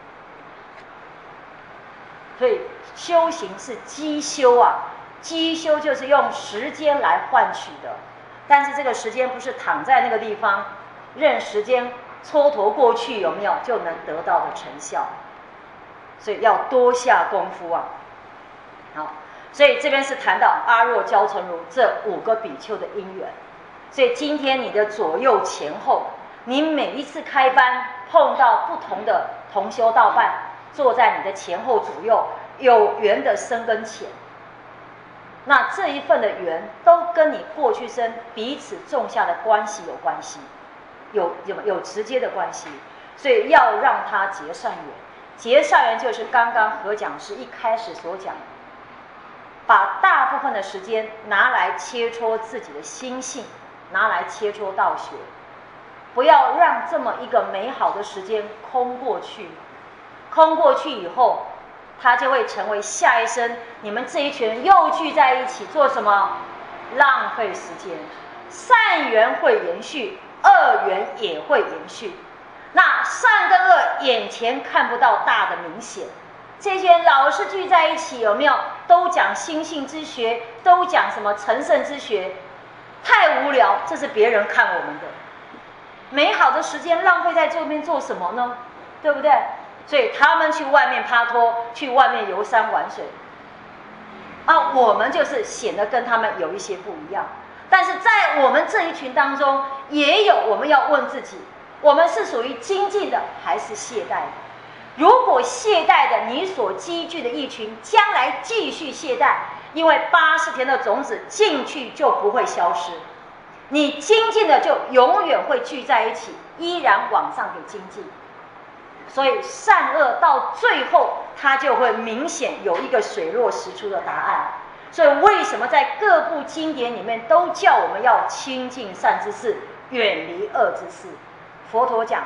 所以修行是积修啊，积修就是用时间来换取的，但是这个时间不是躺在那个地方，任时间蹉跎过去，有没有就能得到的成效？所以要多下功夫啊！好，所以这边是谈到阿若憍陈如这五个比丘的因缘。所以今天你的左右前后，你每一次开班碰到不同的同修道伴，坐在你的前后左右，有缘的深跟浅，那这一份的缘都跟你过去生彼此种下的关系有关系，有有有直接的关系，所以要让他结善缘。结善缘就是刚刚何讲师一开始所讲，把大部分的时间拿来切磋自己的心性，拿来切磋道学，不要让这么一个美好的时间空过去。空过去以后，它就会成为下一生你们这一群人又聚在一起做什么？浪费时间。善缘会延续，恶缘也会延续。那善跟恶眼前看不到大的明显，这些人老是聚在一起，有没有？都讲心性之学，都讲什么成圣之学，太无聊。这是别人看我们的美好的时间浪费在这边做什么呢？对不对？所以他们去外面趴拖，去外面游山玩水，啊，我们就是显得跟他们有一些不一样。但是在我们这一群当中，也有我们要问自己。我们是属于精进的还是懈怠的？如果懈怠的，你所积聚的一群将来继续懈怠，因为八十田的种子进去就不会消失，你精进的就永远会聚在一起，依然往上给精进。所以善恶到最后，它就会明显有一个水落石出的答案。所以为什么在各部经典里面都叫我们要亲近善知识，远离恶知识？佛陀讲，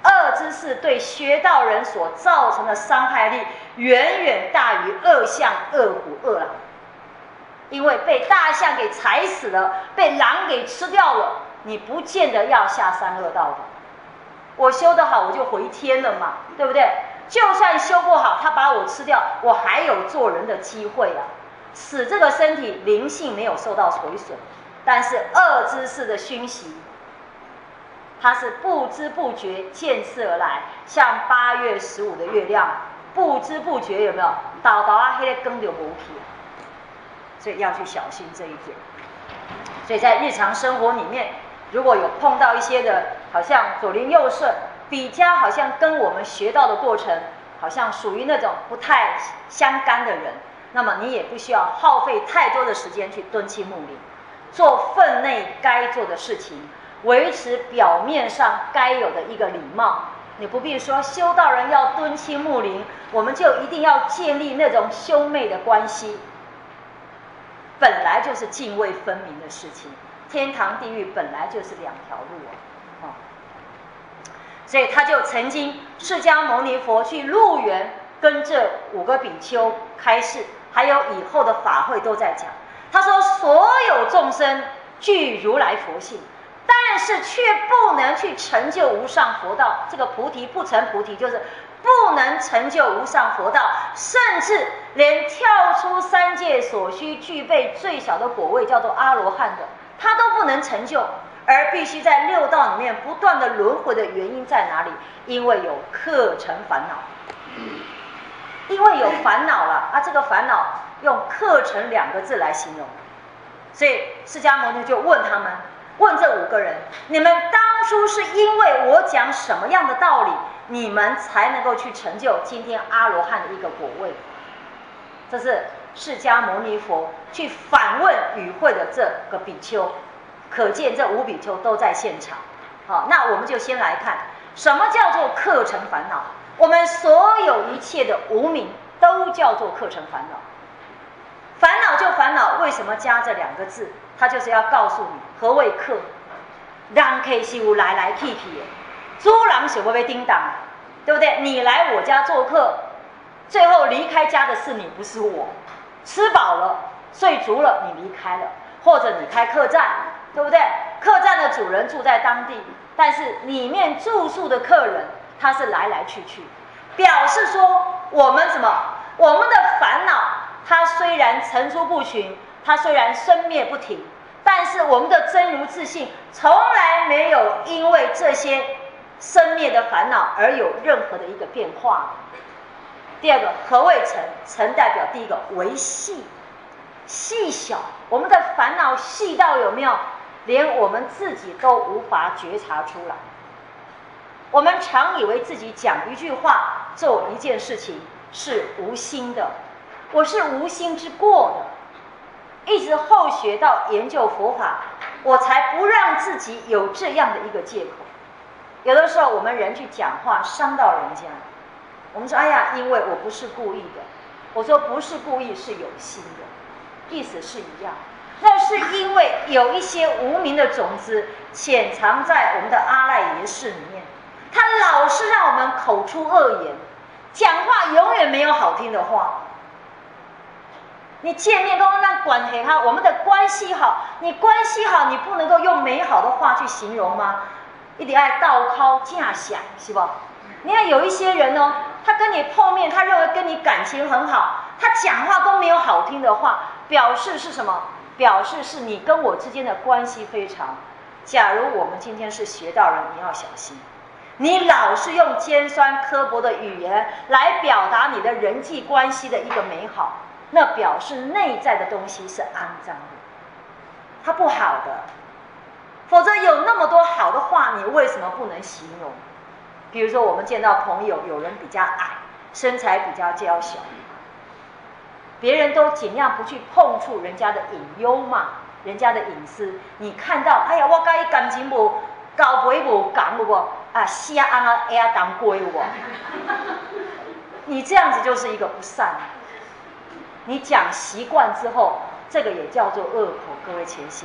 恶知识对学道人所造成的伤害力，远远大于恶象、恶虎、恶狼。因为被大象给踩死了，被狼给吃掉了，你不见得要下三恶道的。我修得好，我就回天了嘛，对不对？就算修不好，他把我吃掉，我还有做人的机会啊。使这个身体灵性没有受到毁损，但是恶知识的熏习，它是不知不觉渐次而来，像八月十五的月亮，不知不觉有没有倒倒啊，黑的根就没去，所以要去小心这一点。所以在日常生活里面，如果有碰到一些的，好像左邻右舍比较好像跟我们学到的过程，好像属于那种不太相干的人，那么你也不需要耗费太多的时间去敦亲睦邻，做分内该做的事情，维持表面上该有的一个礼貌。你不必说修道人要敦亲睦邻，我们就一定要建立那种兄妹的关系，本来就是泾渭分明的事情。天堂地狱本来就是两条路啊，哦，所以他就曾经释迦牟尼佛去鹿园跟这五个比丘开示，还有以后的法会都在讲。他说所有众生具如来佛性，但是却不能去成就无上佛道。这个菩提不成菩提，就是不能成就无上佛道，甚至连跳出三界所需具备最小的果位叫做阿罗汉的，他都不能成就，而必须在六道里面不断的轮回的原因在哪里？因为有客尘烦恼，因为有烦恼了啊！这个烦恼用客尘两个字来形容，所以释迦牟尼就问他们，问这五个人：你们当初是因为我讲什么样的道理，你们才能够去成就今天阿罗汉的一个果位？这是释迦牟尼佛去反问与会的这个比丘，可见这五比丘都在现场。好，那我们就先来看什么叫做客尘烦恼。我们所有一切的无明都叫做客尘烦恼。烦恼就烦恼，为什么加这两个字？它就是要告诉你何谓客。人客是有来来去去的，主人是要被叮当，对不对？你来我家做客，最后离开家的是你，不是我。吃饱了睡足了，你离开了，或者你开客栈，对不对？客栈的主人住在当地，但是里面住宿的客人他是来来去去，表示说我们什么？我们的烦恼，它虽然层出不穷，它虽然生灭不停，但是我们的真如自信从来没有因为这些生灭的烦恼而有任何的一个变化。第二个，何谓尘？尘代表第一个为细，细小。我们的烦恼细到有没有，连我们自己都无法觉察出来。我们常以为自己讲一句话、做一件事情是无心的，我是无心之过的。一直后学到研究佛法，我才不让自己有这样的一个借口。有的时候我们人去讲话伤到人家，我们说哎呀，因为我不是故意的。我说不是故意，是有心的，意思是一样。那是因为有一些无明的种子潜藏在我们的阿赖耶识里面，它老是让我们口出恶言，讲话永远没有好听的话。你见面都让关系好，我们的关系好，你关系好，你不能够用美好的话去形容吗？一定要倒靠架想，是不？你看有一些人哦，他跟你碰面，他认为跟你感情很好，他讲话都没有好听的话，表示是什么？表示是你跟我之间的关系非常。假如我们今天是学道人，你要小心，你老是用尖酸刻薄的语言来表达你的人际关系的一个美好，那表示内在的东西是肮脏的，它不好的。否则有那么多好的话，你为什么不能形容？比如说我们见到朋友，有人比较矮，身材比较娇小，别人都尽量不去碰触人家的隐忧嘛，人家的隐私。你看到，哎呀，我跟他感情无交陪无讲，有无啊？瞎安啊，哎呀，当归有无？你这样子就是一个不善。你讲习惯之后，这个也叫做恶口。各位前贤，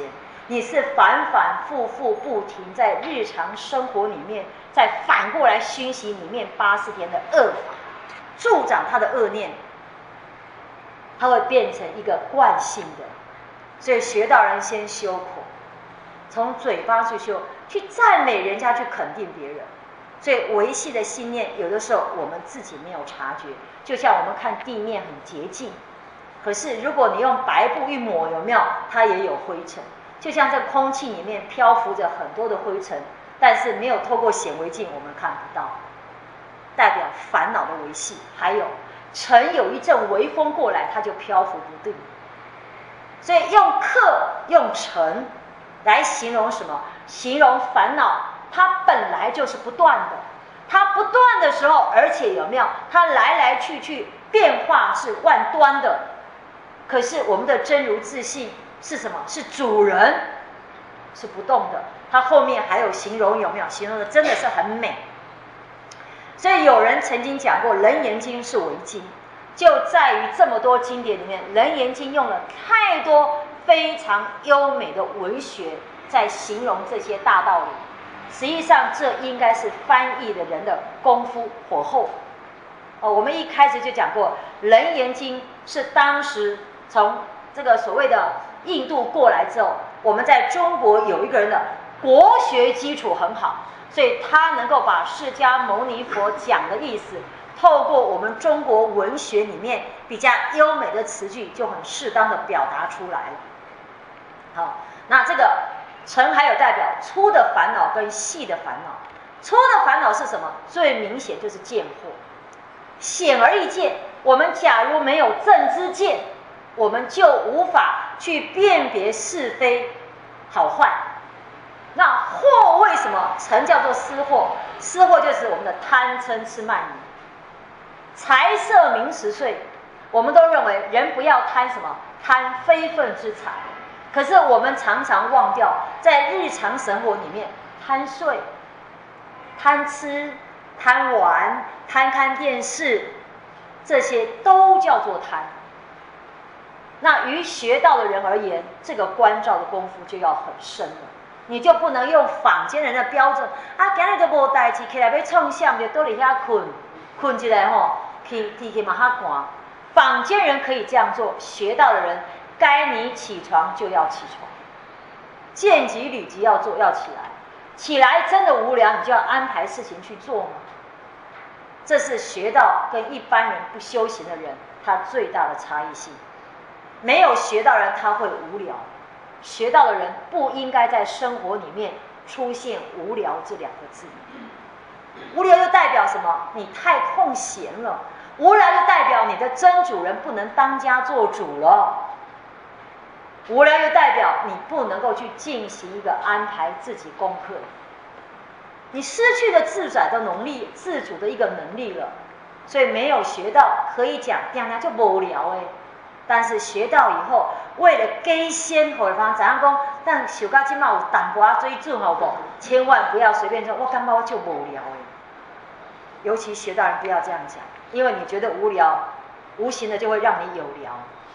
你是反反复复不停在日常生活里面，再反过来熏习里面八十天的恶法，助长他的恶念，他会变成一个惯性的。所以学道人先修口，从嘴巴去修，去赞美人家，去肯定别人。所以维系的信念，有的时候我们自己没有察觉。就像我们看地面很洁净，可是如果你用白布一抹，有没有？它也有灰尘。就像这空气里面漂浮着很多的灰尘，但是没有透过显微镜，我们看不到，代表烦恼的维系。还有尘有一阵微风过来，它就漂浮不定。所以用客用尘来形容什么？形容烦恼，它本来就是不断的。它不断的时候，而且有没有？它来来去去，变化是万端的。可是我们的真如自信是什么？是主人，是不动的。它后面还有形容，有没有？形容的真的是很美。所以有人曾经讲过，《楞严经》是为经。就在于这么多经典里面，《楞严经》用了太多非常优美的文学在形容这些大道理。实际上，这应该是翻译的人的功夫火候。哦，我们一开始就讲过，《楞严经》是当时从这个所谓的印度过来之后，我们在中国有一个人的国学基础很好，所以他能够把释迦牟尼佛讲的意思，透过我们中国文学里面比较优美的词句，就很适当的表达出来了。好，那这个尘还有代表粗的烦恼跟细的烦恼。粗的烦恼是什么？最明显就是见惑，显而易见。我们假如没有正知见，我们就无法去辨别是非好坏。那惑为什么尘叫做思惑？思惑就是我们的贪嗔痴慢疑。财色名食睡，我们都认为人不要贪什么？贪非分之财。可是我们常常忘掉，在日常生活里面，贪睡、贪吃、贪玩、贪看电视，这些都叫做贪。那于学道的人而言，这个关照的功夫就要很深了。你就不能用坊间人的标准啊，今日都无代志，起来要创啥，就倒里遐困，困起来吼，去天气嘛哈寒。坊间人可以这样做，学道的人，该你起床就要起床，见即履即要做，要起来。起来真的无聊，你就要安排事情去做嘛。这是学道跟一般人不修行的人，他最大的差异性。没有学道人他会无聊，学道的人不应该在生活里面出现无聊这两个字。无聊又代表什么？你太空闲了。无聊又代表你的真主人不能当家做主了。无聊又代表你不能够去进行一个安排自己功课，你失去了自宰的能力，自主的一个能力了。所以没有学到，可以讲定定就无聊哎。但是学到以后，为了给先后方怎样讲，但受到今嘛有淡薄水准好不好？千万不要随便说，我感觉我就无聊哎。尤其学到人不要这样讲，因为你觉得无聊，无形的就会让你有聊。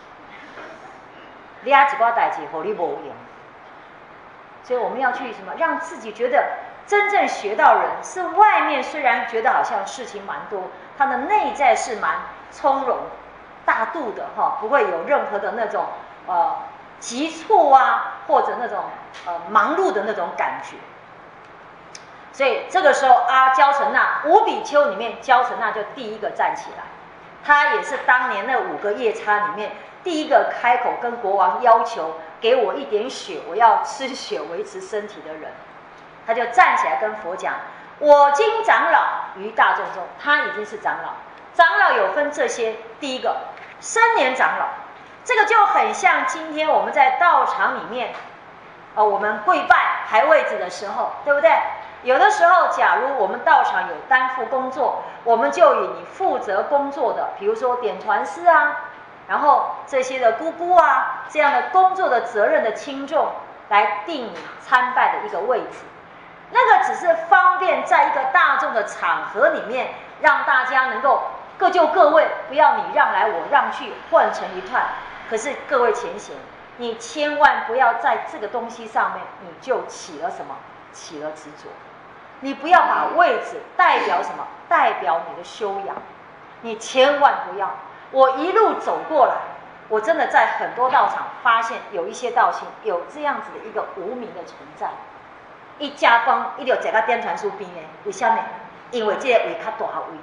你啊一挂代志，和你无用。所以我们要去什么？让自己觉得真正学到人是外面虽然觉得好像事情蛮多，他的内在是蛮从容、大度的哈，不会有任何的那种呃急促啊，或者那种呃忙碌的那种感觉。所以这个时候啊，焦成那五比丘里面，焦成那就第一个站起来，他也是当年那五个夜叉里面第一个开口跟国王要求给我一点血，我要吃血维持身体的人。他就站起来跟佛讲：我今长老于大众中，他已经是长老。长老有分这些，第一个生年长老，这个就很像今天我们在道场里面，呃，我们跪拜排位子的时候，对不对？有的时候，假如我们道场有担负工作，我们就以你负责工作的，比如说点传师啊，然后这些的姑姑啊，这样的工作的责任的轻重，来定你参拜的一个位置。那个只是方便在一个大众的场合里面，让大家能够各就各位，不要你让来我让去，混成一团。可是各位前贤， 你千万不要在这个东西上面你就起了什么，起了执着。你不要把位置代表什么，代表你的修养，你千万不要。我一路走过来，我真的在很多道场发现有一些道亲有这样子的一个无名的存在。一加班一定要坐到点传书边的，为什么？因为这个位较大位。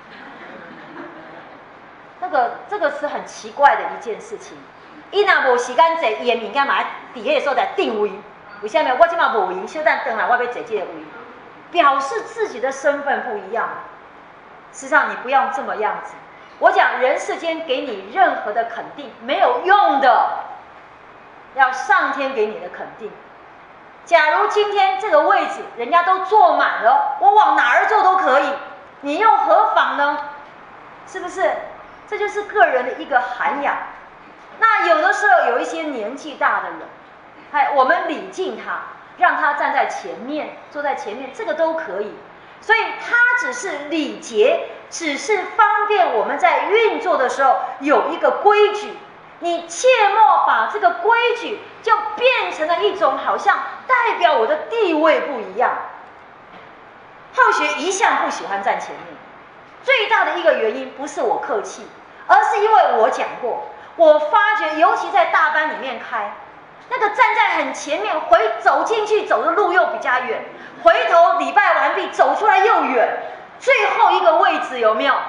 那个这个是很奇怪的一件事情。伊若无时间坐，伊的物件嘛伫迄个所在定位。为什么？我即马无闲，小等转来我要坐这个位，表示自己的身份不一样。事实上，你不要这么样子。我讲人世间给你任何的肯定没有用的，要上天给你的肯定。假如今天这个位置人家都坐满了，我往哪儿坐都可以，你又何妨呢？是不是？这就是个人的一个涵养。那有的时候有一些年纪大的人，哎，我们礼敬他，让他站在前面，坐在前面，这个都可以。所以它只是礼节，只是方便我们在运作的时候有一个规矩。你切莫把这个规矩就变成了一种好像代表我的地位不一样。后学一向不喜欢站前面，最大的一个原因不是我客气，而是因为我讲过，我发觉尤其在大班里面开，那个站在很前面，回走进去走的路又比较远，回头礼拜完毕走出来又远，最后一个位置有没有？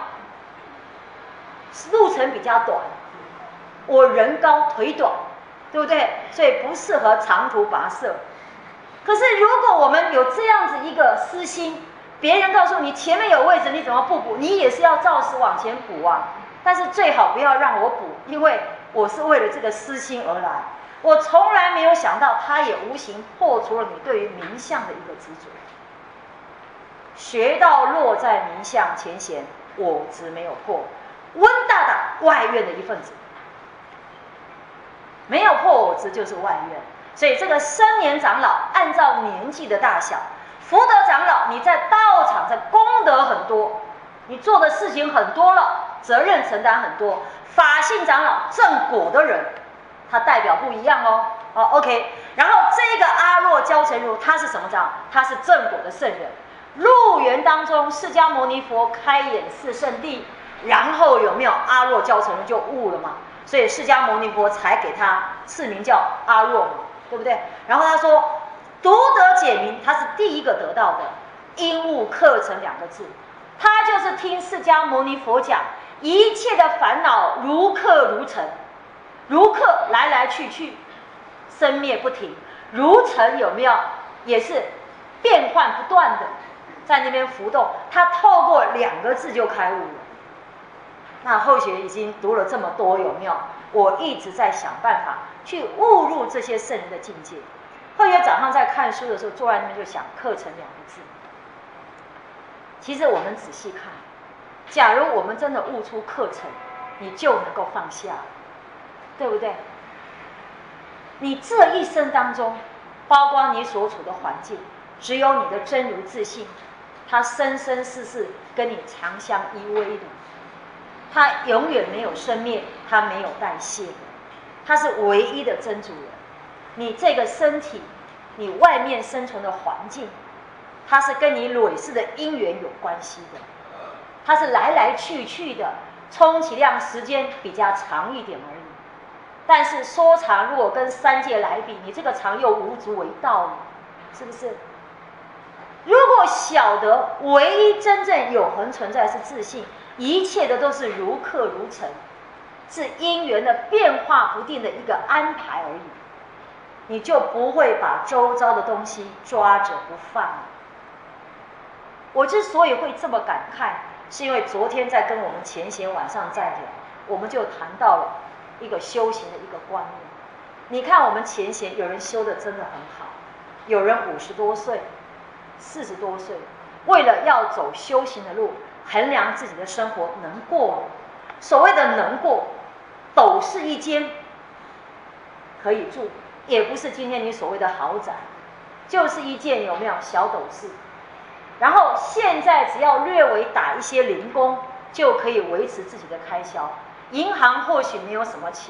路程比较短。我人高腿短，对不对？所以不适合长途跋涉。可是如果我们有这样子一个私心，别人告诉你前面有位置，你怎么不补？你也是要照实往前补啊。但是最好不要让我补，因为我是为了这个私心而来。我从来没有想到，它也无形破除了你对于名相的一个执着。学到落在名相前贤，我执没有破，温大大外院的一份子。没有破我执就是外院，所以这个生年长老按照年纪的大小，福德长老你在道场在功德很多，你做的事情很多了，责任承担很多。法性长老正果的人，他代表不一样哦。哦 ，OK。然后这个阿若教成如他是什么长老？他是正果的圣人。入园当中，释迦牟尼佛开眼四圣地，然后有没有阿若教成如就悟了嘛？所以释迦牟尼佛才给他赐名叫阿若嘛，对不对？然后他说独得解明，他是第一个得到的因悟课程两个字，他就是听释迦牟尼佛讲一切的烦恼如客如尘，如客来来去去，生灭不停，如尘有没有也是变幻不断的在那边浮动，他透过两个字就开悟了。那后学已经读了这么多，有没有？我一直在想办法去悟入这些圣人的境界。后学早上在看书的时候，坐在那边就想课程两个字。其实我们仔细看，假如我们真的悟出课程，你就能够放下，对不对？你这一生当中，包括你所处的环境，只有你的真如自信，它生生世世跟你长相依偎的。它永远没有生灭，它没有代谢的，它是唯一的真主人。你这个身体，你外面生存的环境，它是跟你累世的因缘有关系的，它是来来去去的，充其量时间比较长一点而已。但是说长，如果跟三界来比，你这个长又无足为道了，是不是？如果晓得唯一真正永恒存在是自信，一切的都是如客如尘，是因缘的变化不定的一个安排而已，你就不会把周遭的东西抓着不放。我之所以会这么感慨，是因为昨天在跟我们前贤晚上在聊，我们就谈到了一个修行的一个观念。你看我们前贤有人修的真的很好，有人五十多岁四十多岁，为了要走修行的路，衡量自己的生活能过，所谓的能过，斗室一间可以住，也不是今天你所谓的豪宅，就是一间有没有小斗室。然后现在只要略微打一些零工，就可以维持自己的开销。银行或许没有什么钱，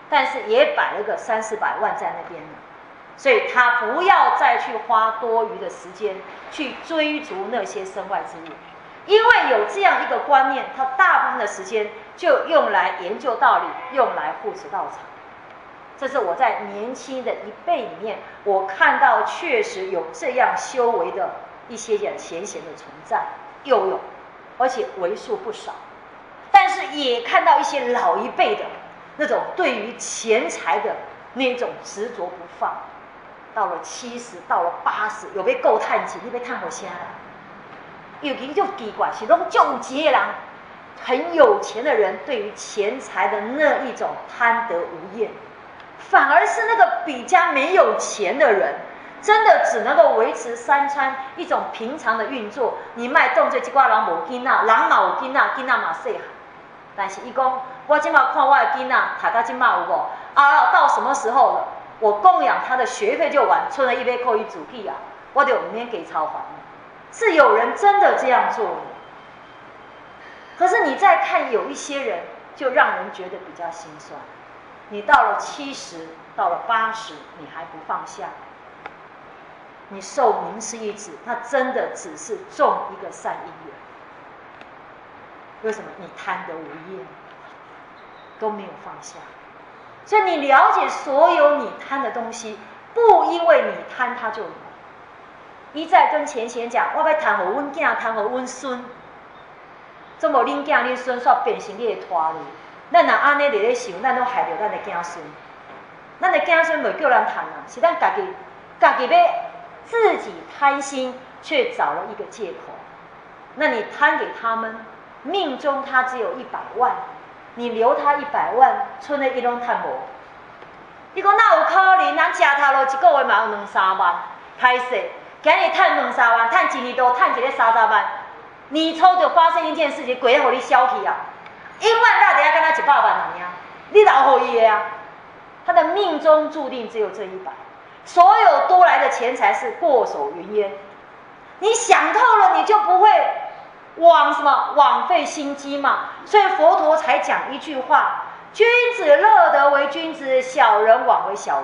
但是也摆了个三四百万在那边了，所以他不要再去花多余的时间去追逐那些身外之物，因为有这样一个观念，他大部分的时间就用来研究道理，用来护持道场。这是我在年轻的一辈里面，我看到确实有这样修为的一些点前贤的存在，又有，而且为数不少。但是也看到一些老一辈的那种对于钱财的那种执着不放，到了七十，到了八十，有被够叹钱，你被叹好些啦。尤其就奇怪，是那种有钱的人，很有钱的人，对于钱财的那一种贪得无厌。反而是那个比较没有钱的人，真的只能够维持三餐一种平常的运作。你卖动这几挂人无囡仔，人嘛有囡仔，囡仔嘛细汉。但是伊讲，我今嘛看我的囡仔，读到今嘛有无？啊，到什么时候了？我供养他的学费就完，剩了一杯扣一主币啊，我就唔免给超房。是有人真的这样做的。可是你再看有一些人，就让人觉得比较心酸。你到了七十，到了八十，你还不放下，你受名师一指，那真的只是种一个善因缘。为什么？你贪得无厌，都没有放下。所以你了解所有你贪的东西，不因为你贪它就有。一再跟前贤讲，我要贪好阮囝，贪好阮孙，怎么恁囝恁孙煞变成你的拖累？咱若安尼伫咧想，咱都害着咱的子孙。咱的子孙袂叫人贪啊，是咱家己家己要自己贪心，却找了一个借口。那你贪给他们，命中他只有一百万，你留他一百万，剩的一拢贪无。你讲哪有可能？咱食头路一个月嘛有两三万，歹势，今日赚两三万，赚一年多赚一个三十万，年初就发生一件事情，鬼互你消去啊！一万大底下跟他一百万人呀，你老好伊的啊！他的命中注定只有这一百，所有多来的钱财是过手云烟。你想透了，你就不会枉什么枉费心机嘛。所以佛陀才讲一句话：君子乐得为君子，小人枉为小人。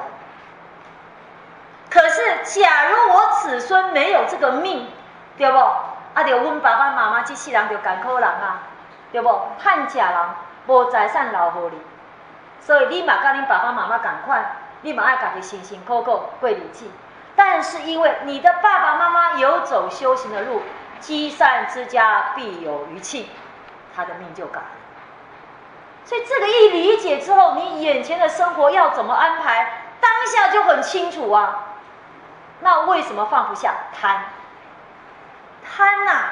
可是，假如我子孙没有这个命，对不？啊，就阮爸爸妈妈这世人就艰苦人啊。对不？趁食人，无财产留互你，所以你嘛跟恁爸爸妈妈同款，你嘛爱家己辛辛苦苦过日子。但是因为你的爸爸妈妈有走修行的路，积善之家必有余庆，他的命就改了。所以这个一理解之后，你眼前的生活要怎么安排，当下就很清楚啊。那为什么放不下？贪，贪呐、啊！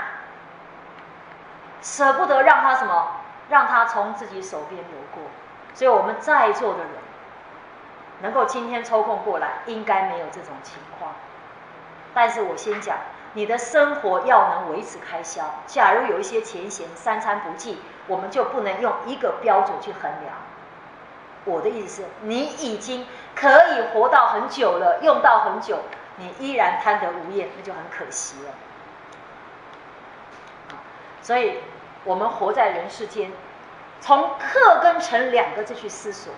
舍不得让他什么，让他从自己手边流过。所以我们在座的人能够今天抽空过来，应该没有这种情况。但是我先讲，你的生活要能维持开销，假如有一些钱闲，三餐不济，我们就不能用一个标准去衡量。我的意思是，你已经可以活到很久了，用到很久，你依然贪得无厌，那就很可惜了。所以我们活在人世间，从客跟成两个字去思索，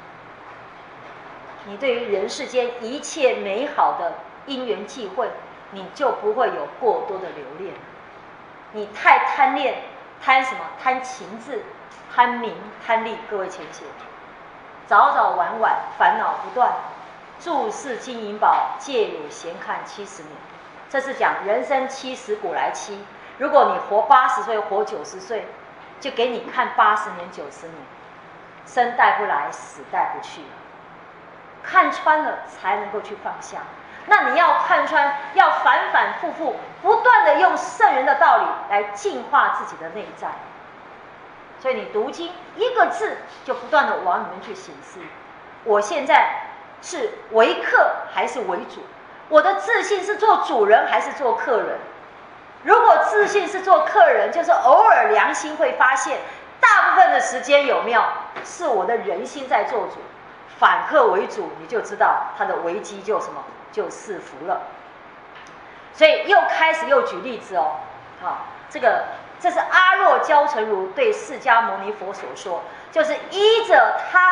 你对于人世间一切美好的因缘际会，你就不会有过多的留恋。你太贪恋，贪什么？贪情字，贪名，贪利。各位前贤，早早晚晚烦恼不断，注视金银宝，借汝闲看七十年。这是讲人生七十古来期。如果你活八十岁，活九十岁，就给你看八十年、九十年，生带不来，死带不去。看穿了才能够去放下。那你要看穿，要反反复复，不断的用圣人的道理来净化自己的内在。所以你读经一个字，就不断的往里面去显示：我现在是为客还是为主？我的自信是做主人还是做客人？如果自信是做客人，就是偶尔良心会发现，大部分的时间有没有是我的人心在做主，反客为主，你就知道他的危机就什么就四伏了。所以又开始又举例子哦，好，这个这是阿若教成如对释迦牟尼佛所说，就是依着他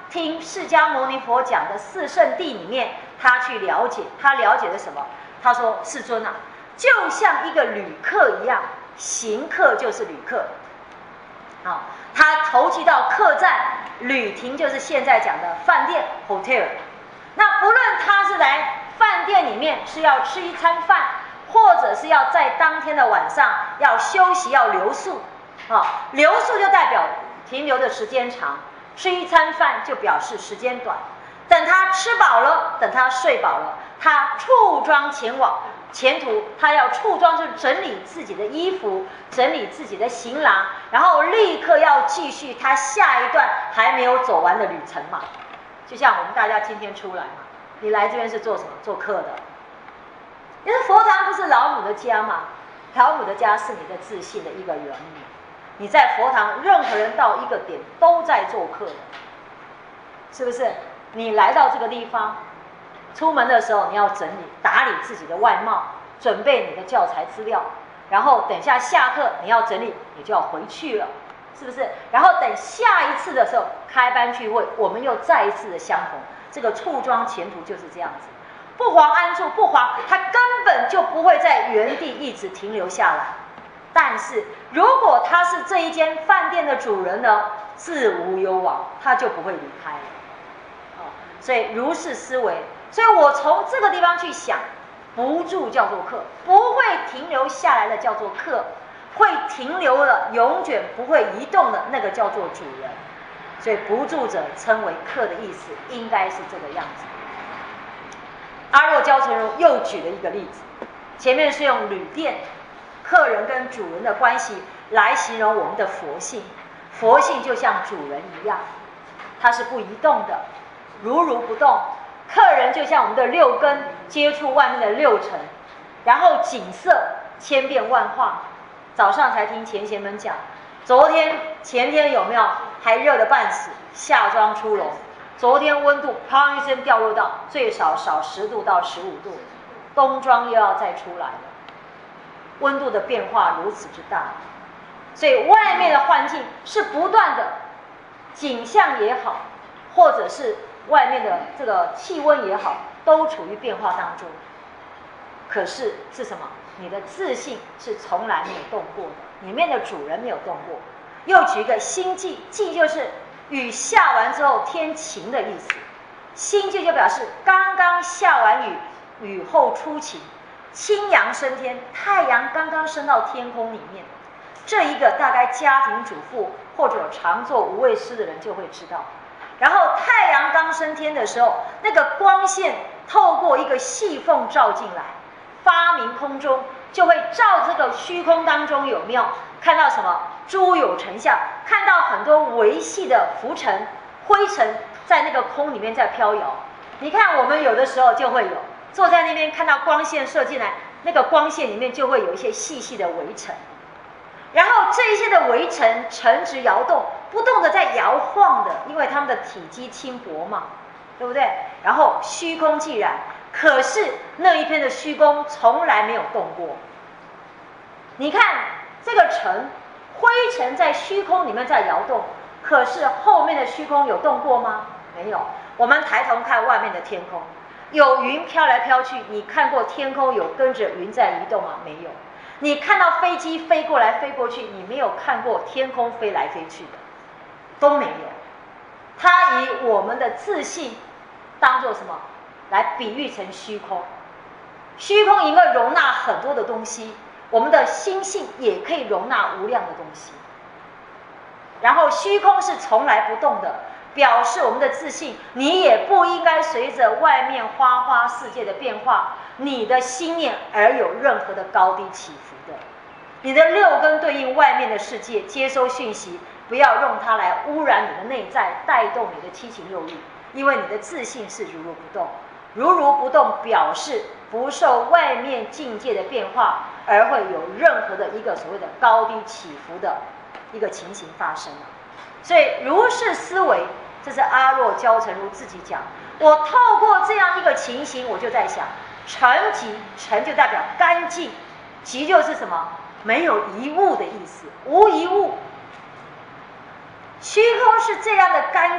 听释迦牟尼佛讲的四圣谛里面，他去了解，他了解了什么？他说：世尊啊，就像一个旅客一样，行客就是旅客，啊，他投寄到客栈，旅亭就是现在讲的饭店 hotel。那不论他是来饭店里面是要吃一餐饭，或者是要在当天的晚上要休息要留宿，啊，留宿就代表停留的时间长，吃一餐饭就表示时间短。等他吃饱了，等他睡饱了，他处装前往。前途他要处装，就是整理自己的衣服，整理自己的行囊，然后立刻要继续他下一段还没有走完的旅程嘛。就像我们大家今天出来嘛，你来这边是做什么？做客的。因为佛堂不是老母的家嘛，老母的家是你的自信的一个原理。你在佛堂，任何人到一个点都在做客的，是不是？你来到这个地方，出门的时候你要整理打理自己的外貌，准备你的教材资料，然后等下下课你要整理，你就要回去了，是不是？然后等下一次的时候开班聚会，我们又再一次的相逢。这个处装前途就是这样子，不遑安处，不遑他根本就不会在原地一直停留下来。但是如果他是这一间饭店的主人呢，自无忧往，他就不会离开了。哦，所以如是思维。所以我从这个地方去想，不住叫做客，不会停留下来的叫做客，会停留的永远不会移动的那个叫做主人。所以不住者称为客的意思，应该是这个样子。阿若教成如又举了一个例子，前面是用旅店客人跟主人的关系来形容我们的佛性。佛性就像主人一样，它是不移动的，如如不动。客人就像我们的六根接触外面的六尘，然后景色千变万化。早上才听前贤们讲，昨天前天有没有还热得半死，夏装出笼，昨天温度砰一声掉落到最少少十度到十五度，冬装又要再出来了，温度的变化如此之大。所以外面的环境是不断的，景象也好，或者是外面的这个气温也好，都处于变化当中。可是是什么？你的自信是从来没有动过的，里面的主人没有动过。又举一个心悸，悸就是雨下完之后天晴的意思，心悸就表示刚刚下完雨，雨后初晴，清阳升天，太阳刚刚升到天空里面。这一个大概家庭主妇或者常做无畏师的人就会知道。然后太阳刚升天的时候，那个光线透过一个细缝照进来，发明空中，就会照这个虚空当中有没有看到什么诸有成像，看到很多微细的浮尘灰尘在那个空里面在飘摇。你看我们有的时候就会有坐在那边，看到光线射进来，那个光线里面就会有一些细细的微尘，然后这一些的微尘沉直摇动，不动的在摇晃的，因为它们的体积轻薄嘛，对不对？然后虚空寂然，可是那一片的虚空从来没有动过。你看这个尘灰尘在虚空里面在摇动，可是后面的虚空有动过吗？没有。我们抬头看外面的天空，有云飘来飘去，你看过天空有跟着云在移动吗？没有。你看到飞机飞过来飞过去，你没有看过天空飞来飞去的，都没有。它以我们的自信当作什么来比喻成虚空，虚空因为容纳很多的东西，我们的心性也可以容纳无量的东西。然后虚空是从来不动的，表示我们的自信，你也不应该随着外面花花世界的变化，你的心念而有任何的高低起伏的。你的六根对应外面的世界，接收讯息，不要用它来污染你的内在，带动你的七情六欲，因为你的自信是如如不动。如如不动表示不受外面境界的变化，而会有任何的一个所谓的高低起伏的一个情形发生了。所以如是思维，这是阿若教成如自己讲。我透过这样一个情形，我就在想，沉寂，沉就代表干净，寂就是什么？没有一物的意思，无一物。虚空是这样的干净，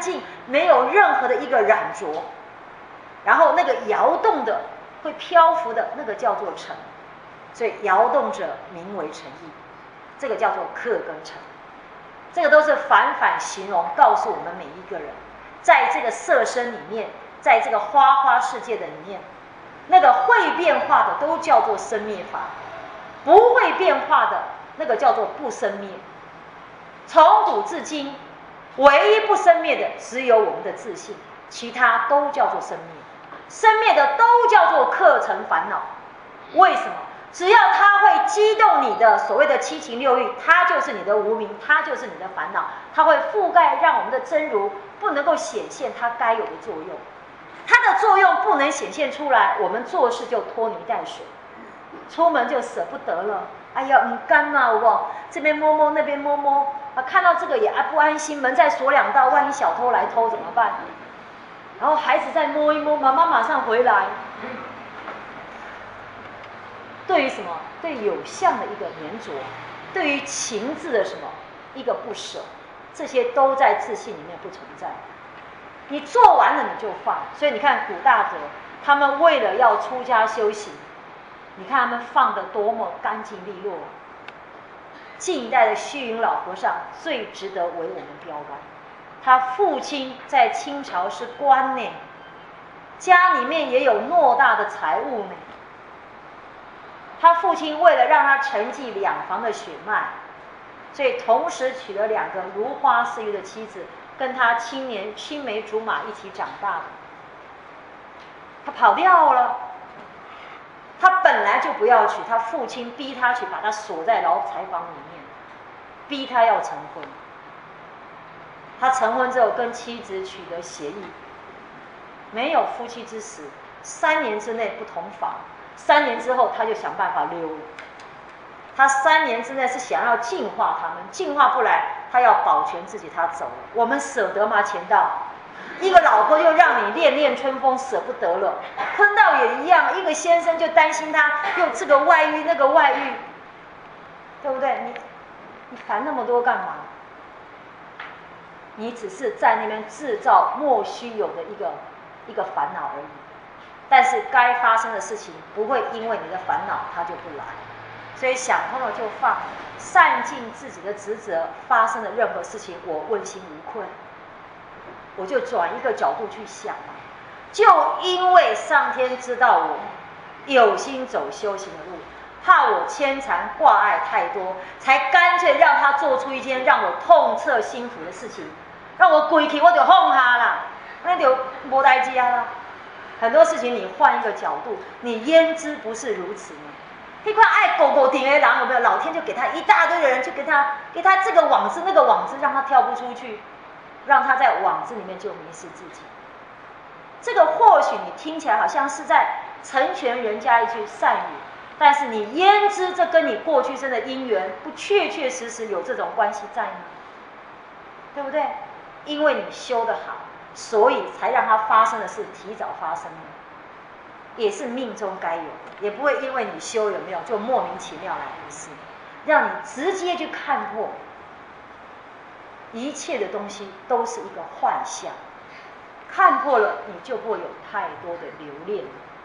没有任何的一个染着，然后那个摇动的会漂浮的那个叫做尘，所以摇动者名为尘意，这个叫做客跟尘。这个都是反反形容，告诉我们每一个人，在这个色身里面，在这个花花世界的里面，那个会变化的都叫做生灭法，不会变化的那个叫做不生灭。从古至今，唯一不生灭的只有我们的自信，其他都叫做生灭。生灭的都叫做客尘烦恼。为什么？只要它会激动你的所谓的七情六欲，它就是你的无明，它就是你的烦恼，它会覆盖，让我们的真如不能够显现它该有的作用。它的作用不能显现出来，我们做事就拖泥带水，出门就舍不得了。哎呀，很干呐，好不好？这边摸摸，那边摸摸，啊，看到这个也不安心，门再锁两道，万一小偷来偷怎么办？然后孩子再摸一摸，妈妈马上回来。对于什么？对有相的一个粘着，对于情字的什么一个不舍，这些都在自信里面不存在。你做完了你就放，所以你看古大德，他们为了要出家修行，你看他们放得多么干净利落。近一代的虚云老和尚最值得为我们标杆。他父亲在清朝是官呢，家里面也有偌大的财物呢。他父亲为了让他承继两房的血脉，所以同时娶了两个如花似玉的妻子，跟他青年青梅竹马一起长大的。他跑掉了，他本来就不要娶，他父亲逼他去，把他锁在牢柴房里面，逼他要成婚。他成婚之后跟妻子取得协议，没有夫妻之实，三年之内不同房。三年之后他就想办法溜了。他三年之内是想要净化他们，净化不来，他要保全自己，他走了。我们舍得吗？钱道一个老婆就让你恋恋春风，舍不得了。坤道也一样，一个先生就担心他又这个外遇那个外遇，对不对？你你烦那么多干嘛？你只是在那边制造莫须有的一个一个烦恼而已。但是该发生的事情不会因为你的烦恼它就不来，所以想通了就放，善尽自己的职责，发生的任何事情我问心无愧，我就转一个角度去想嘛。就因为上天知道我有心走修行的路，怕我牵缠挂碍太多，才干脆让他做出一件让我痛彻心扉的事情，让我跪起我就放他啦，那就没代志啊。很多事情你换一个角度，你焉知不是如此呢？那块爱狗狗顶的人有没有？老天就给他一大堆的人，就给他给他这个网子那个网子，让他跳不出去，让他在网子里面就迷失自己。这个或许你听起来好像是在成全人家一句善语，但是你焉知这跟你过去生的因缘不确确实实有这种关系在呢？对不对？因为你修得好，所以才让它发生的事提早发生了，也是命中该有的，也不会因为你修有没有就莫名其妙来，不是，让你直接去看破，一切的东西都是一个幻象，看破了你就不会有太多的留恋。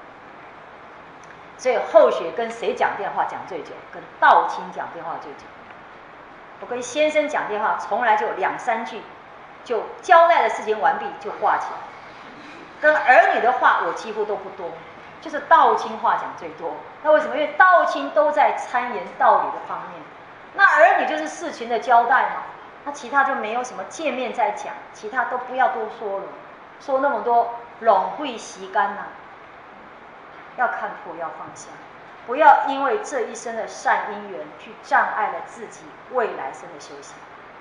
所以后学跟谁讲电话讲最久？跟道亲讲电话最久。我跟先生讲电话，从来就两三句。就交代的事情完毕就挂起来，跟儿女的话我几乎都不多，就是道亲话讲最多。那为什么？因为道亲都在参言道理的方面，那儿女就是事情的交代嘛，那其他就没有什么见面再讲，其他都不要多说了，说那么多拢会吸干呐。要看破，要放下，不要因为这一生的善因缘去障碍了自己未来生的修行。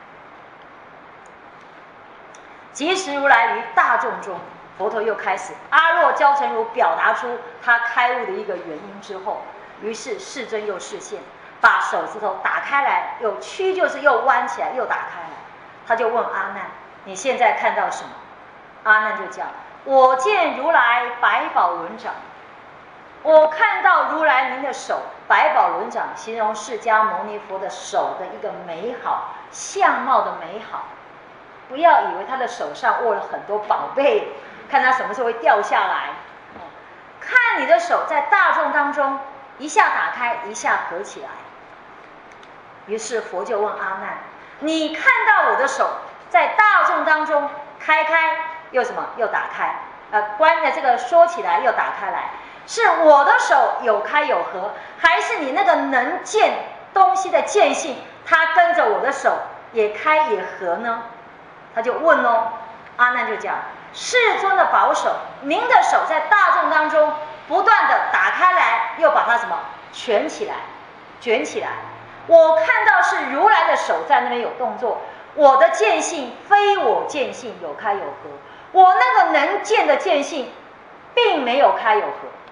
即时如来于大众中，佛陀又开始，阿若教成如表达出他开悟的一个原因之后，于是世尊又示现，把手指头打开来，又曲就是又弯起来，又打开来。他就问阿难：“你现在看到什么？”阿难就讲：“我见如来百宝轮掌。”我看到如来您的手，百宝轮掌，形容释迦牟尼佛的手的一个美好相貌的美好。 不要以为他的手上握了很多宝贝，看他什么时候会掉下来。看你的手在大众当中一下打开，一下合起来。于是佛就问阿难：你看到我的手在大众当中开开，又什么又打开？呃，关的这个说起来又打开来，是我的手有开有合，还是你那个能见东西的见性，它跟着我的手也开也合呢？他就问哦，阿难就讲：世尊的宝手，您的手在大众当中不断的打开来，又把它什么卷起来，卷起来。我看到是如来的手在那边有动作，我的见性非我见性有开有合，我那个能见的见性并没有开有合。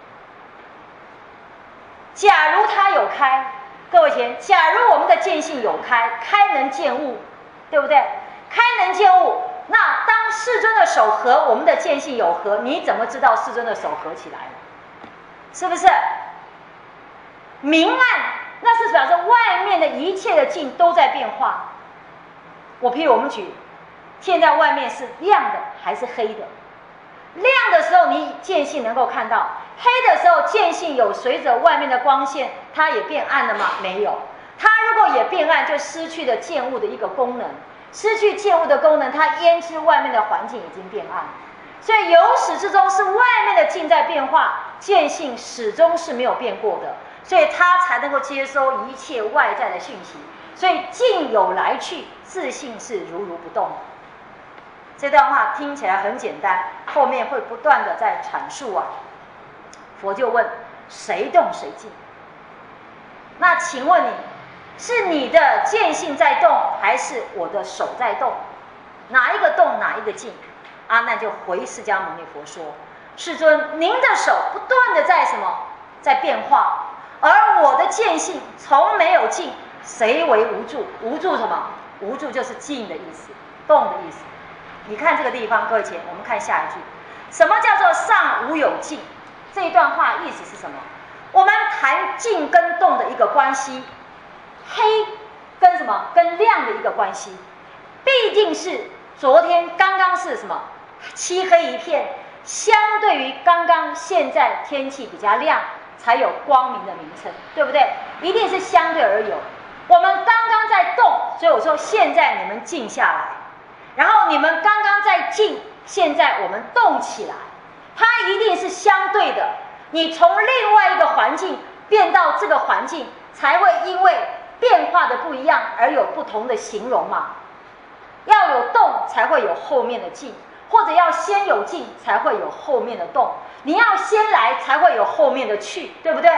假如它有开，各位前，假如我们的见性有开，开能见物，对不对？开能见物，那当世尊的手合，我们的见性有合，你怎么知道世尊的手合起来了？是不是？明暗，那是表示外面的一切的境都在变化。我譬如我们举，现在外面是亮的还是黑的？亮的时候你见性能够看到，黑的时候见性有随着外面的光线，它也变暗了吗？没有。它如果也变暗，就失去了见物的一个功能。失去见物的功能，它焉知外面的环境已经变暗？所以由始至终是外面的境在变化，见性始终是没有变过的，所以它才能够接收一切外在的讯息。所以境有来去，自性是如如不动。这段话听起来很简单，后面会不断的在阐述啊。佛就问：谁动谁静？那请问你，是你的见性在动，还是我的手在动？哪一个动，哪一个静？阿难就回释迦牟尼佛说：世尊，您的手不断的在什么，在变化，而我的见性从没有静。谁为无住？无住什么？无住就是静的意思，动的意思。你看这个地方，各位前，我们看下一句，什么叫做上无有静？这一段话意思是什么？我们谈静跟动的一个关系，黑跟什么？跟亮的一个关系，必定是昨天刚刚是什么？漆黑一片，相对于刚刚现在天气比较亮，才有光明的名称，对不对？一定是相对而有。我们刚刚在动，所以我说现在你们静下来，然后你们刚刚在静，现在我们动起来，它一定是相对的。你从另外一个环境变到这个环境，才会因为变化的不一样而有不同的形容嘛。要有动才会有后面的静，或者要先有静才会有后面的动。你要先来才会有后面的去，对不对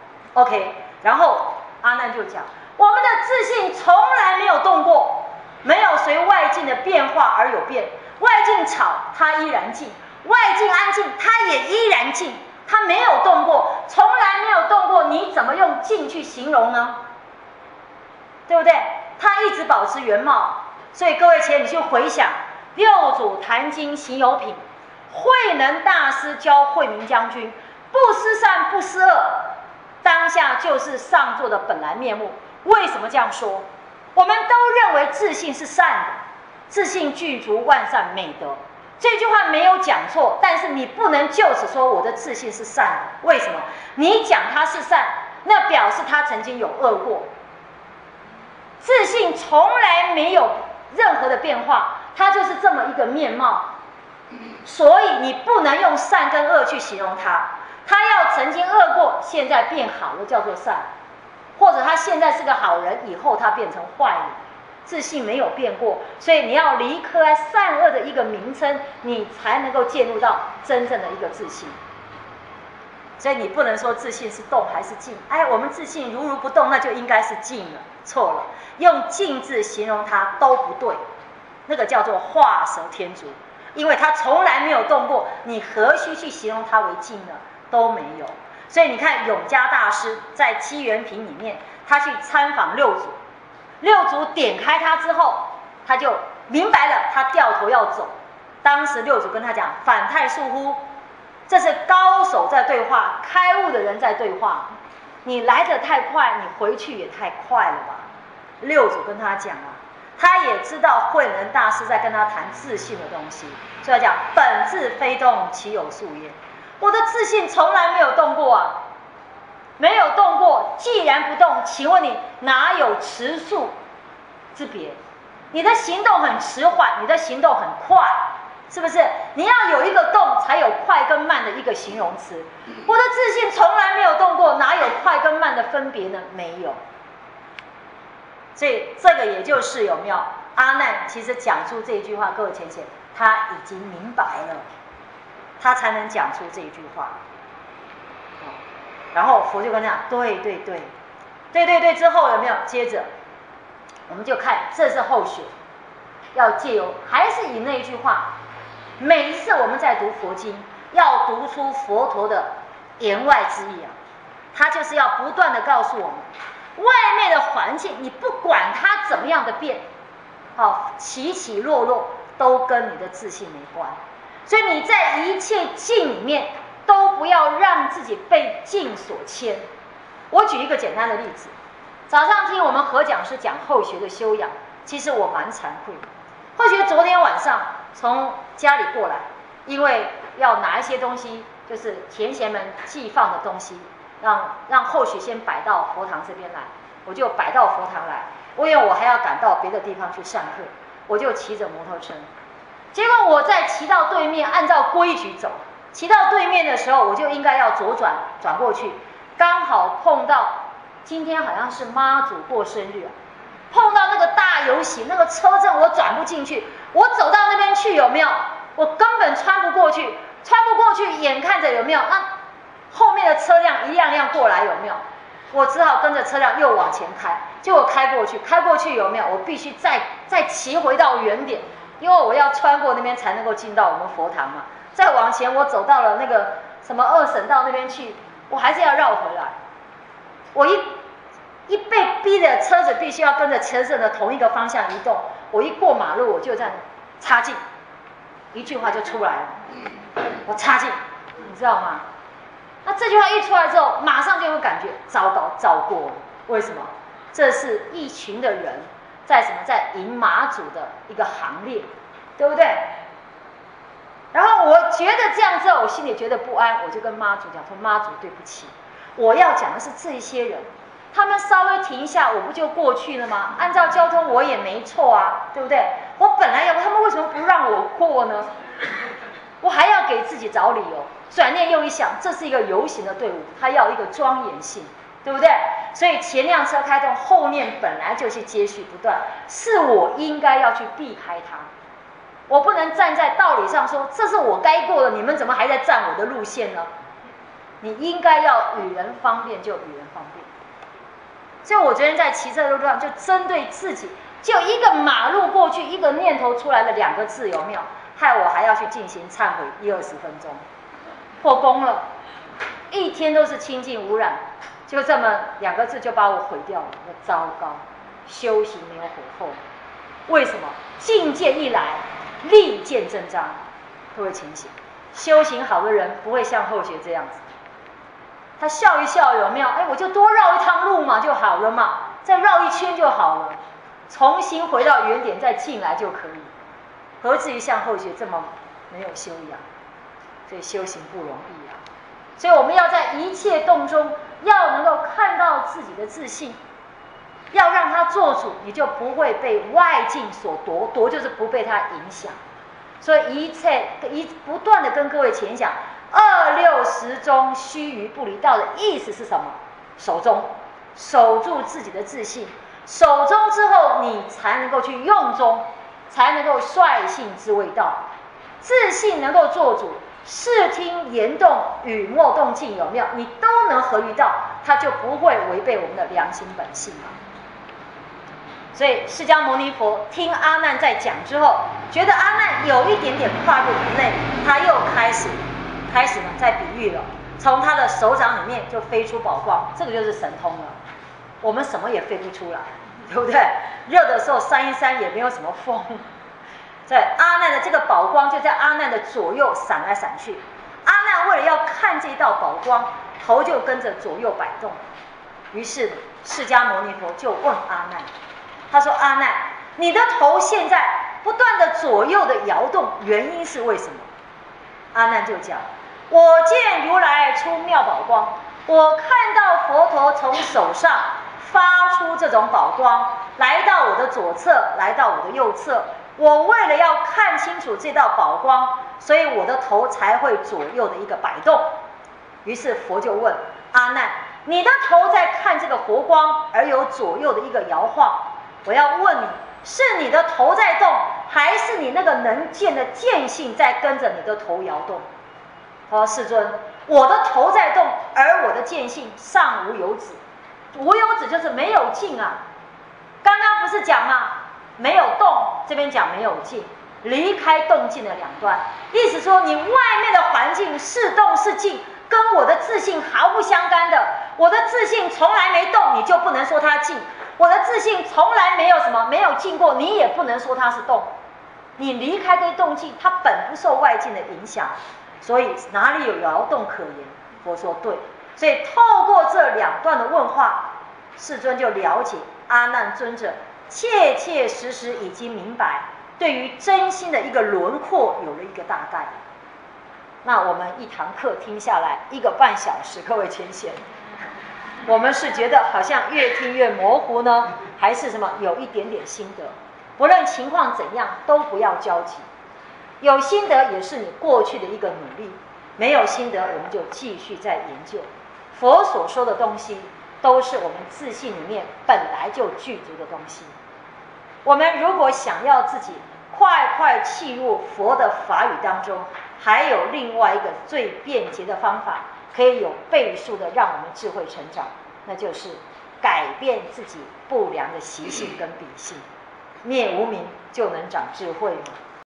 ？OK， 然后阿难就讲，我们的自性从来没有动过，没有随外境的变化而有变。外境吵，它依然静；外境安静，它也依然静。它没有动过，从来没有动过，你怎么用静去形容呢？对不对？它一直保持原貌。所以各位前，你去回想六祖坛经行有品，慧能大师教慧明将军，不思善不思恶，当下就是上座的本来面目。为什么这样说？我们都认为自性是善的，自性具足万善美德，这句话没有讲错，但是你不能就此说我的自性是善的。为什么？你讲它是善，那表示它曾经有恶过。自性从来没有任何的变化，它就是这么一个面貌，所以你不能用善跟恶去形容它。它要曾经恶过，现在变好了叫做善，或者他现在是个好人，以后他变成坏人。自性没有变过，所以你要离开善恶的一个名称，你才能够进入到真正的一个自性。所以你不能说自性是动还是静，哎，我们自性如如不动，那就应该是静了，错了，用静字形容它都不对，那个叫做画蛇添足，因为它从来没有动过，你何须去形容它为静呢？都没有。所以你看永嘉大师在机缘品里面，他去参访六祖，六祖点开他之后，他就明白了，他掉头要走。当时六祖跟他讲：反太素乎？这是高手在对话，开悟的人在对话。你来得太快，你回去也太快了吧？六祖跟他讲啊， 他也知道慧能大师在跟他谈自信的东西，所以他讲本自非动，其有数焉。我的自信从来没有动过啊，没有动过。既然不动，请问你哪有迟速之别？你的行动很迟缓，你的行动很快，是不是？你要有一个动，才有快跟慢的一个形容词。我的自信从来没有动过，哪有快跟慢的分别呢？没有。所以这个也就是有没有阿难其实讲出这一句话，各位浅浅，他已经明白了，他才能讲出这一句话。然后佛就跟他讲，对对对，对对对之后有没有？接着我们就看，这是后学，要借由还是以那一句话，每一次我们在读佛经，要读出佛陀的言外之意啊，他就是要不断的告诉我们，外面的环境你不管它怎么样的变，好起起落落都跟你的自信没关，所以你在一切境里面都不要让自己被境所牵。我举一个简单的例子，早上听我们何讲师讲后学的修养，其实我蛮惭愧的。后学昨天晚上从家里过来，因为要拿一些东西，就是田贤们寄放的东西，让让后学先摆到佛堂这边来，我就摆到佛堂来，因为我还要赶到别的地方去上课，我就骑着摩托车。结果我在骑到对面，按照规矩走，骑到对面的时候，我就应该要左转转过去，刚好碰到今天好像是妈祖过生日啊，碰到那个大游行，那个车阵我转不进去，我走到那边去有没有？我根本穿不过去，穿不过去，眼看着有没有？那后面的车辆一辆辆过来有没有？我只好跟着车辆又往前开，结果开过去，开过去有没有？我必须再再骑回到原点，因为我要穿过那边才能够进到我们佛堂嘛。再往前，我走到了那个什么二省道那边去，我还是要绕回来。我一一被逼的车子必须要跟着车阵的同一个方向移动，我一过马路我就这样插进，一句话就出来了，我插进，你知道吗？那这句话一出来之后，马上就会感觉糟糕，糟过了。为什么？这是一群的人在什么，在迎马祖的一个行列，对不对？然后我觉得这样之后，我心里觉得不安，我就跟妈祖讲说：“妈祖，对不起，我要讲的是这些人，他们稍微停一下，我不就过去了吗？按照交通我也没错啊，对不对？我本来要，他们为什么不让我过呢？我还要给自己找理由。转念又一想，这是一个游行的队伍，它要一个庄严性，对不对？所以前辆车开动，后面本来就是接续不断，是我应该要去避开它。我不能站在道理上说这是我该过的，你们怎么还在占我的路线呢？你应该要与人方便就与人方便。所以我昨天在骑车的路上就针对自己，就一个马路过去，一个念头出来的两个字有没有？害我还要去进行忏悔一二十分钟，破功了，一天都是清净污染，就这么两个字就把我毁掉了，我糟糕，修行没有火候。为什么？境界一来，利见真章。各位请醒，修行好的人不会像后学这样子，他笑一笑有没有？哎，我就多绕一趟路嘛就好了嘛，再绕一圈就好了，重新回到原点再进来就可以。何至于像后学这么没有修养？所以修行不容易啊。所以我们要在一切动中，要能够看到自己的自信，要让它做主，你就不会被外境所夺，夺就是不被它影响。所以一切一不断的跟各位前讲，二六十中须臾不离道的意思是什么？守中，守住自己的自信，守中之后，你才能够去用中，才能够率性之谓道。自信能够做主，视听言动语默动静有没有？你都能合于道，它就不会违背我们的良心本性了。所以释迦牟尼佛听阿难在讲之后，觉得阿难有一点点跨入不内，他又开始开始呢在比喻了，从他的手掌里面就飞出宝光，这个就是神通了。我们什么也飞不出来，对不对？热的时候扇一扇也没有什么风。在阿难的这个宝光就在阿难的左右闪来闪去，阿难为了要看这道宝光，头就跟着左右摆动。于是释迦牟尼佛就问阿难，他说：阿难， 你的头现在不断的左右的摇动，原因是为什么？阿难就讲：我见如来出妙宝光，我看到佛陀从手上发出这种宝光，来到我的左侧，来到我的右侧。我为了要看清楚这道宝光，所以我的头才会左右的一个摆动。于是佛就问阿难：你的头在看这个佛光，而有左右的一个摇晃。我要问你，是你的头在动，还是你那个能见的见性在跟着你的头摇动？他说：世尊，我的头在动，而我的见性尚无有止。无有止就是没有尽啊。刚刚不是讲吗？没有动，这边讲没有静，离开动静的两端，意思说你外面的环境是动是静，跟我的自信毫不相干的。我的自信从来没动，你就不能说它静；我的自信从来没有什么没有静过，你也不能说它是动。你离开对动静，它本不受外境的影响，所以哪里有摇动可言？佛说对。所以透过这两段的问话，世尊就了解阿难尊者切切实实已经明白，对于真心的一个轮廓有了一个大概。那我们一堂课听下来一个半小时，各位浅显，我们是觉得好像越听越模糊呢，还是什么有一点点心得？不论情况怎样，都不要焦急。有心得也是你过去的一个努力，没有心得我们就继续在研究。佛所说的东西都是我们自信里面本来就具足的东西。我们如果想要自己快快契入佛的法语当中，还有另外一个最便捷的方法，可以有倍数的让我们智慧成长，那就是改变自己不良的习性跟秉性，灭无明就能长智慧嘛。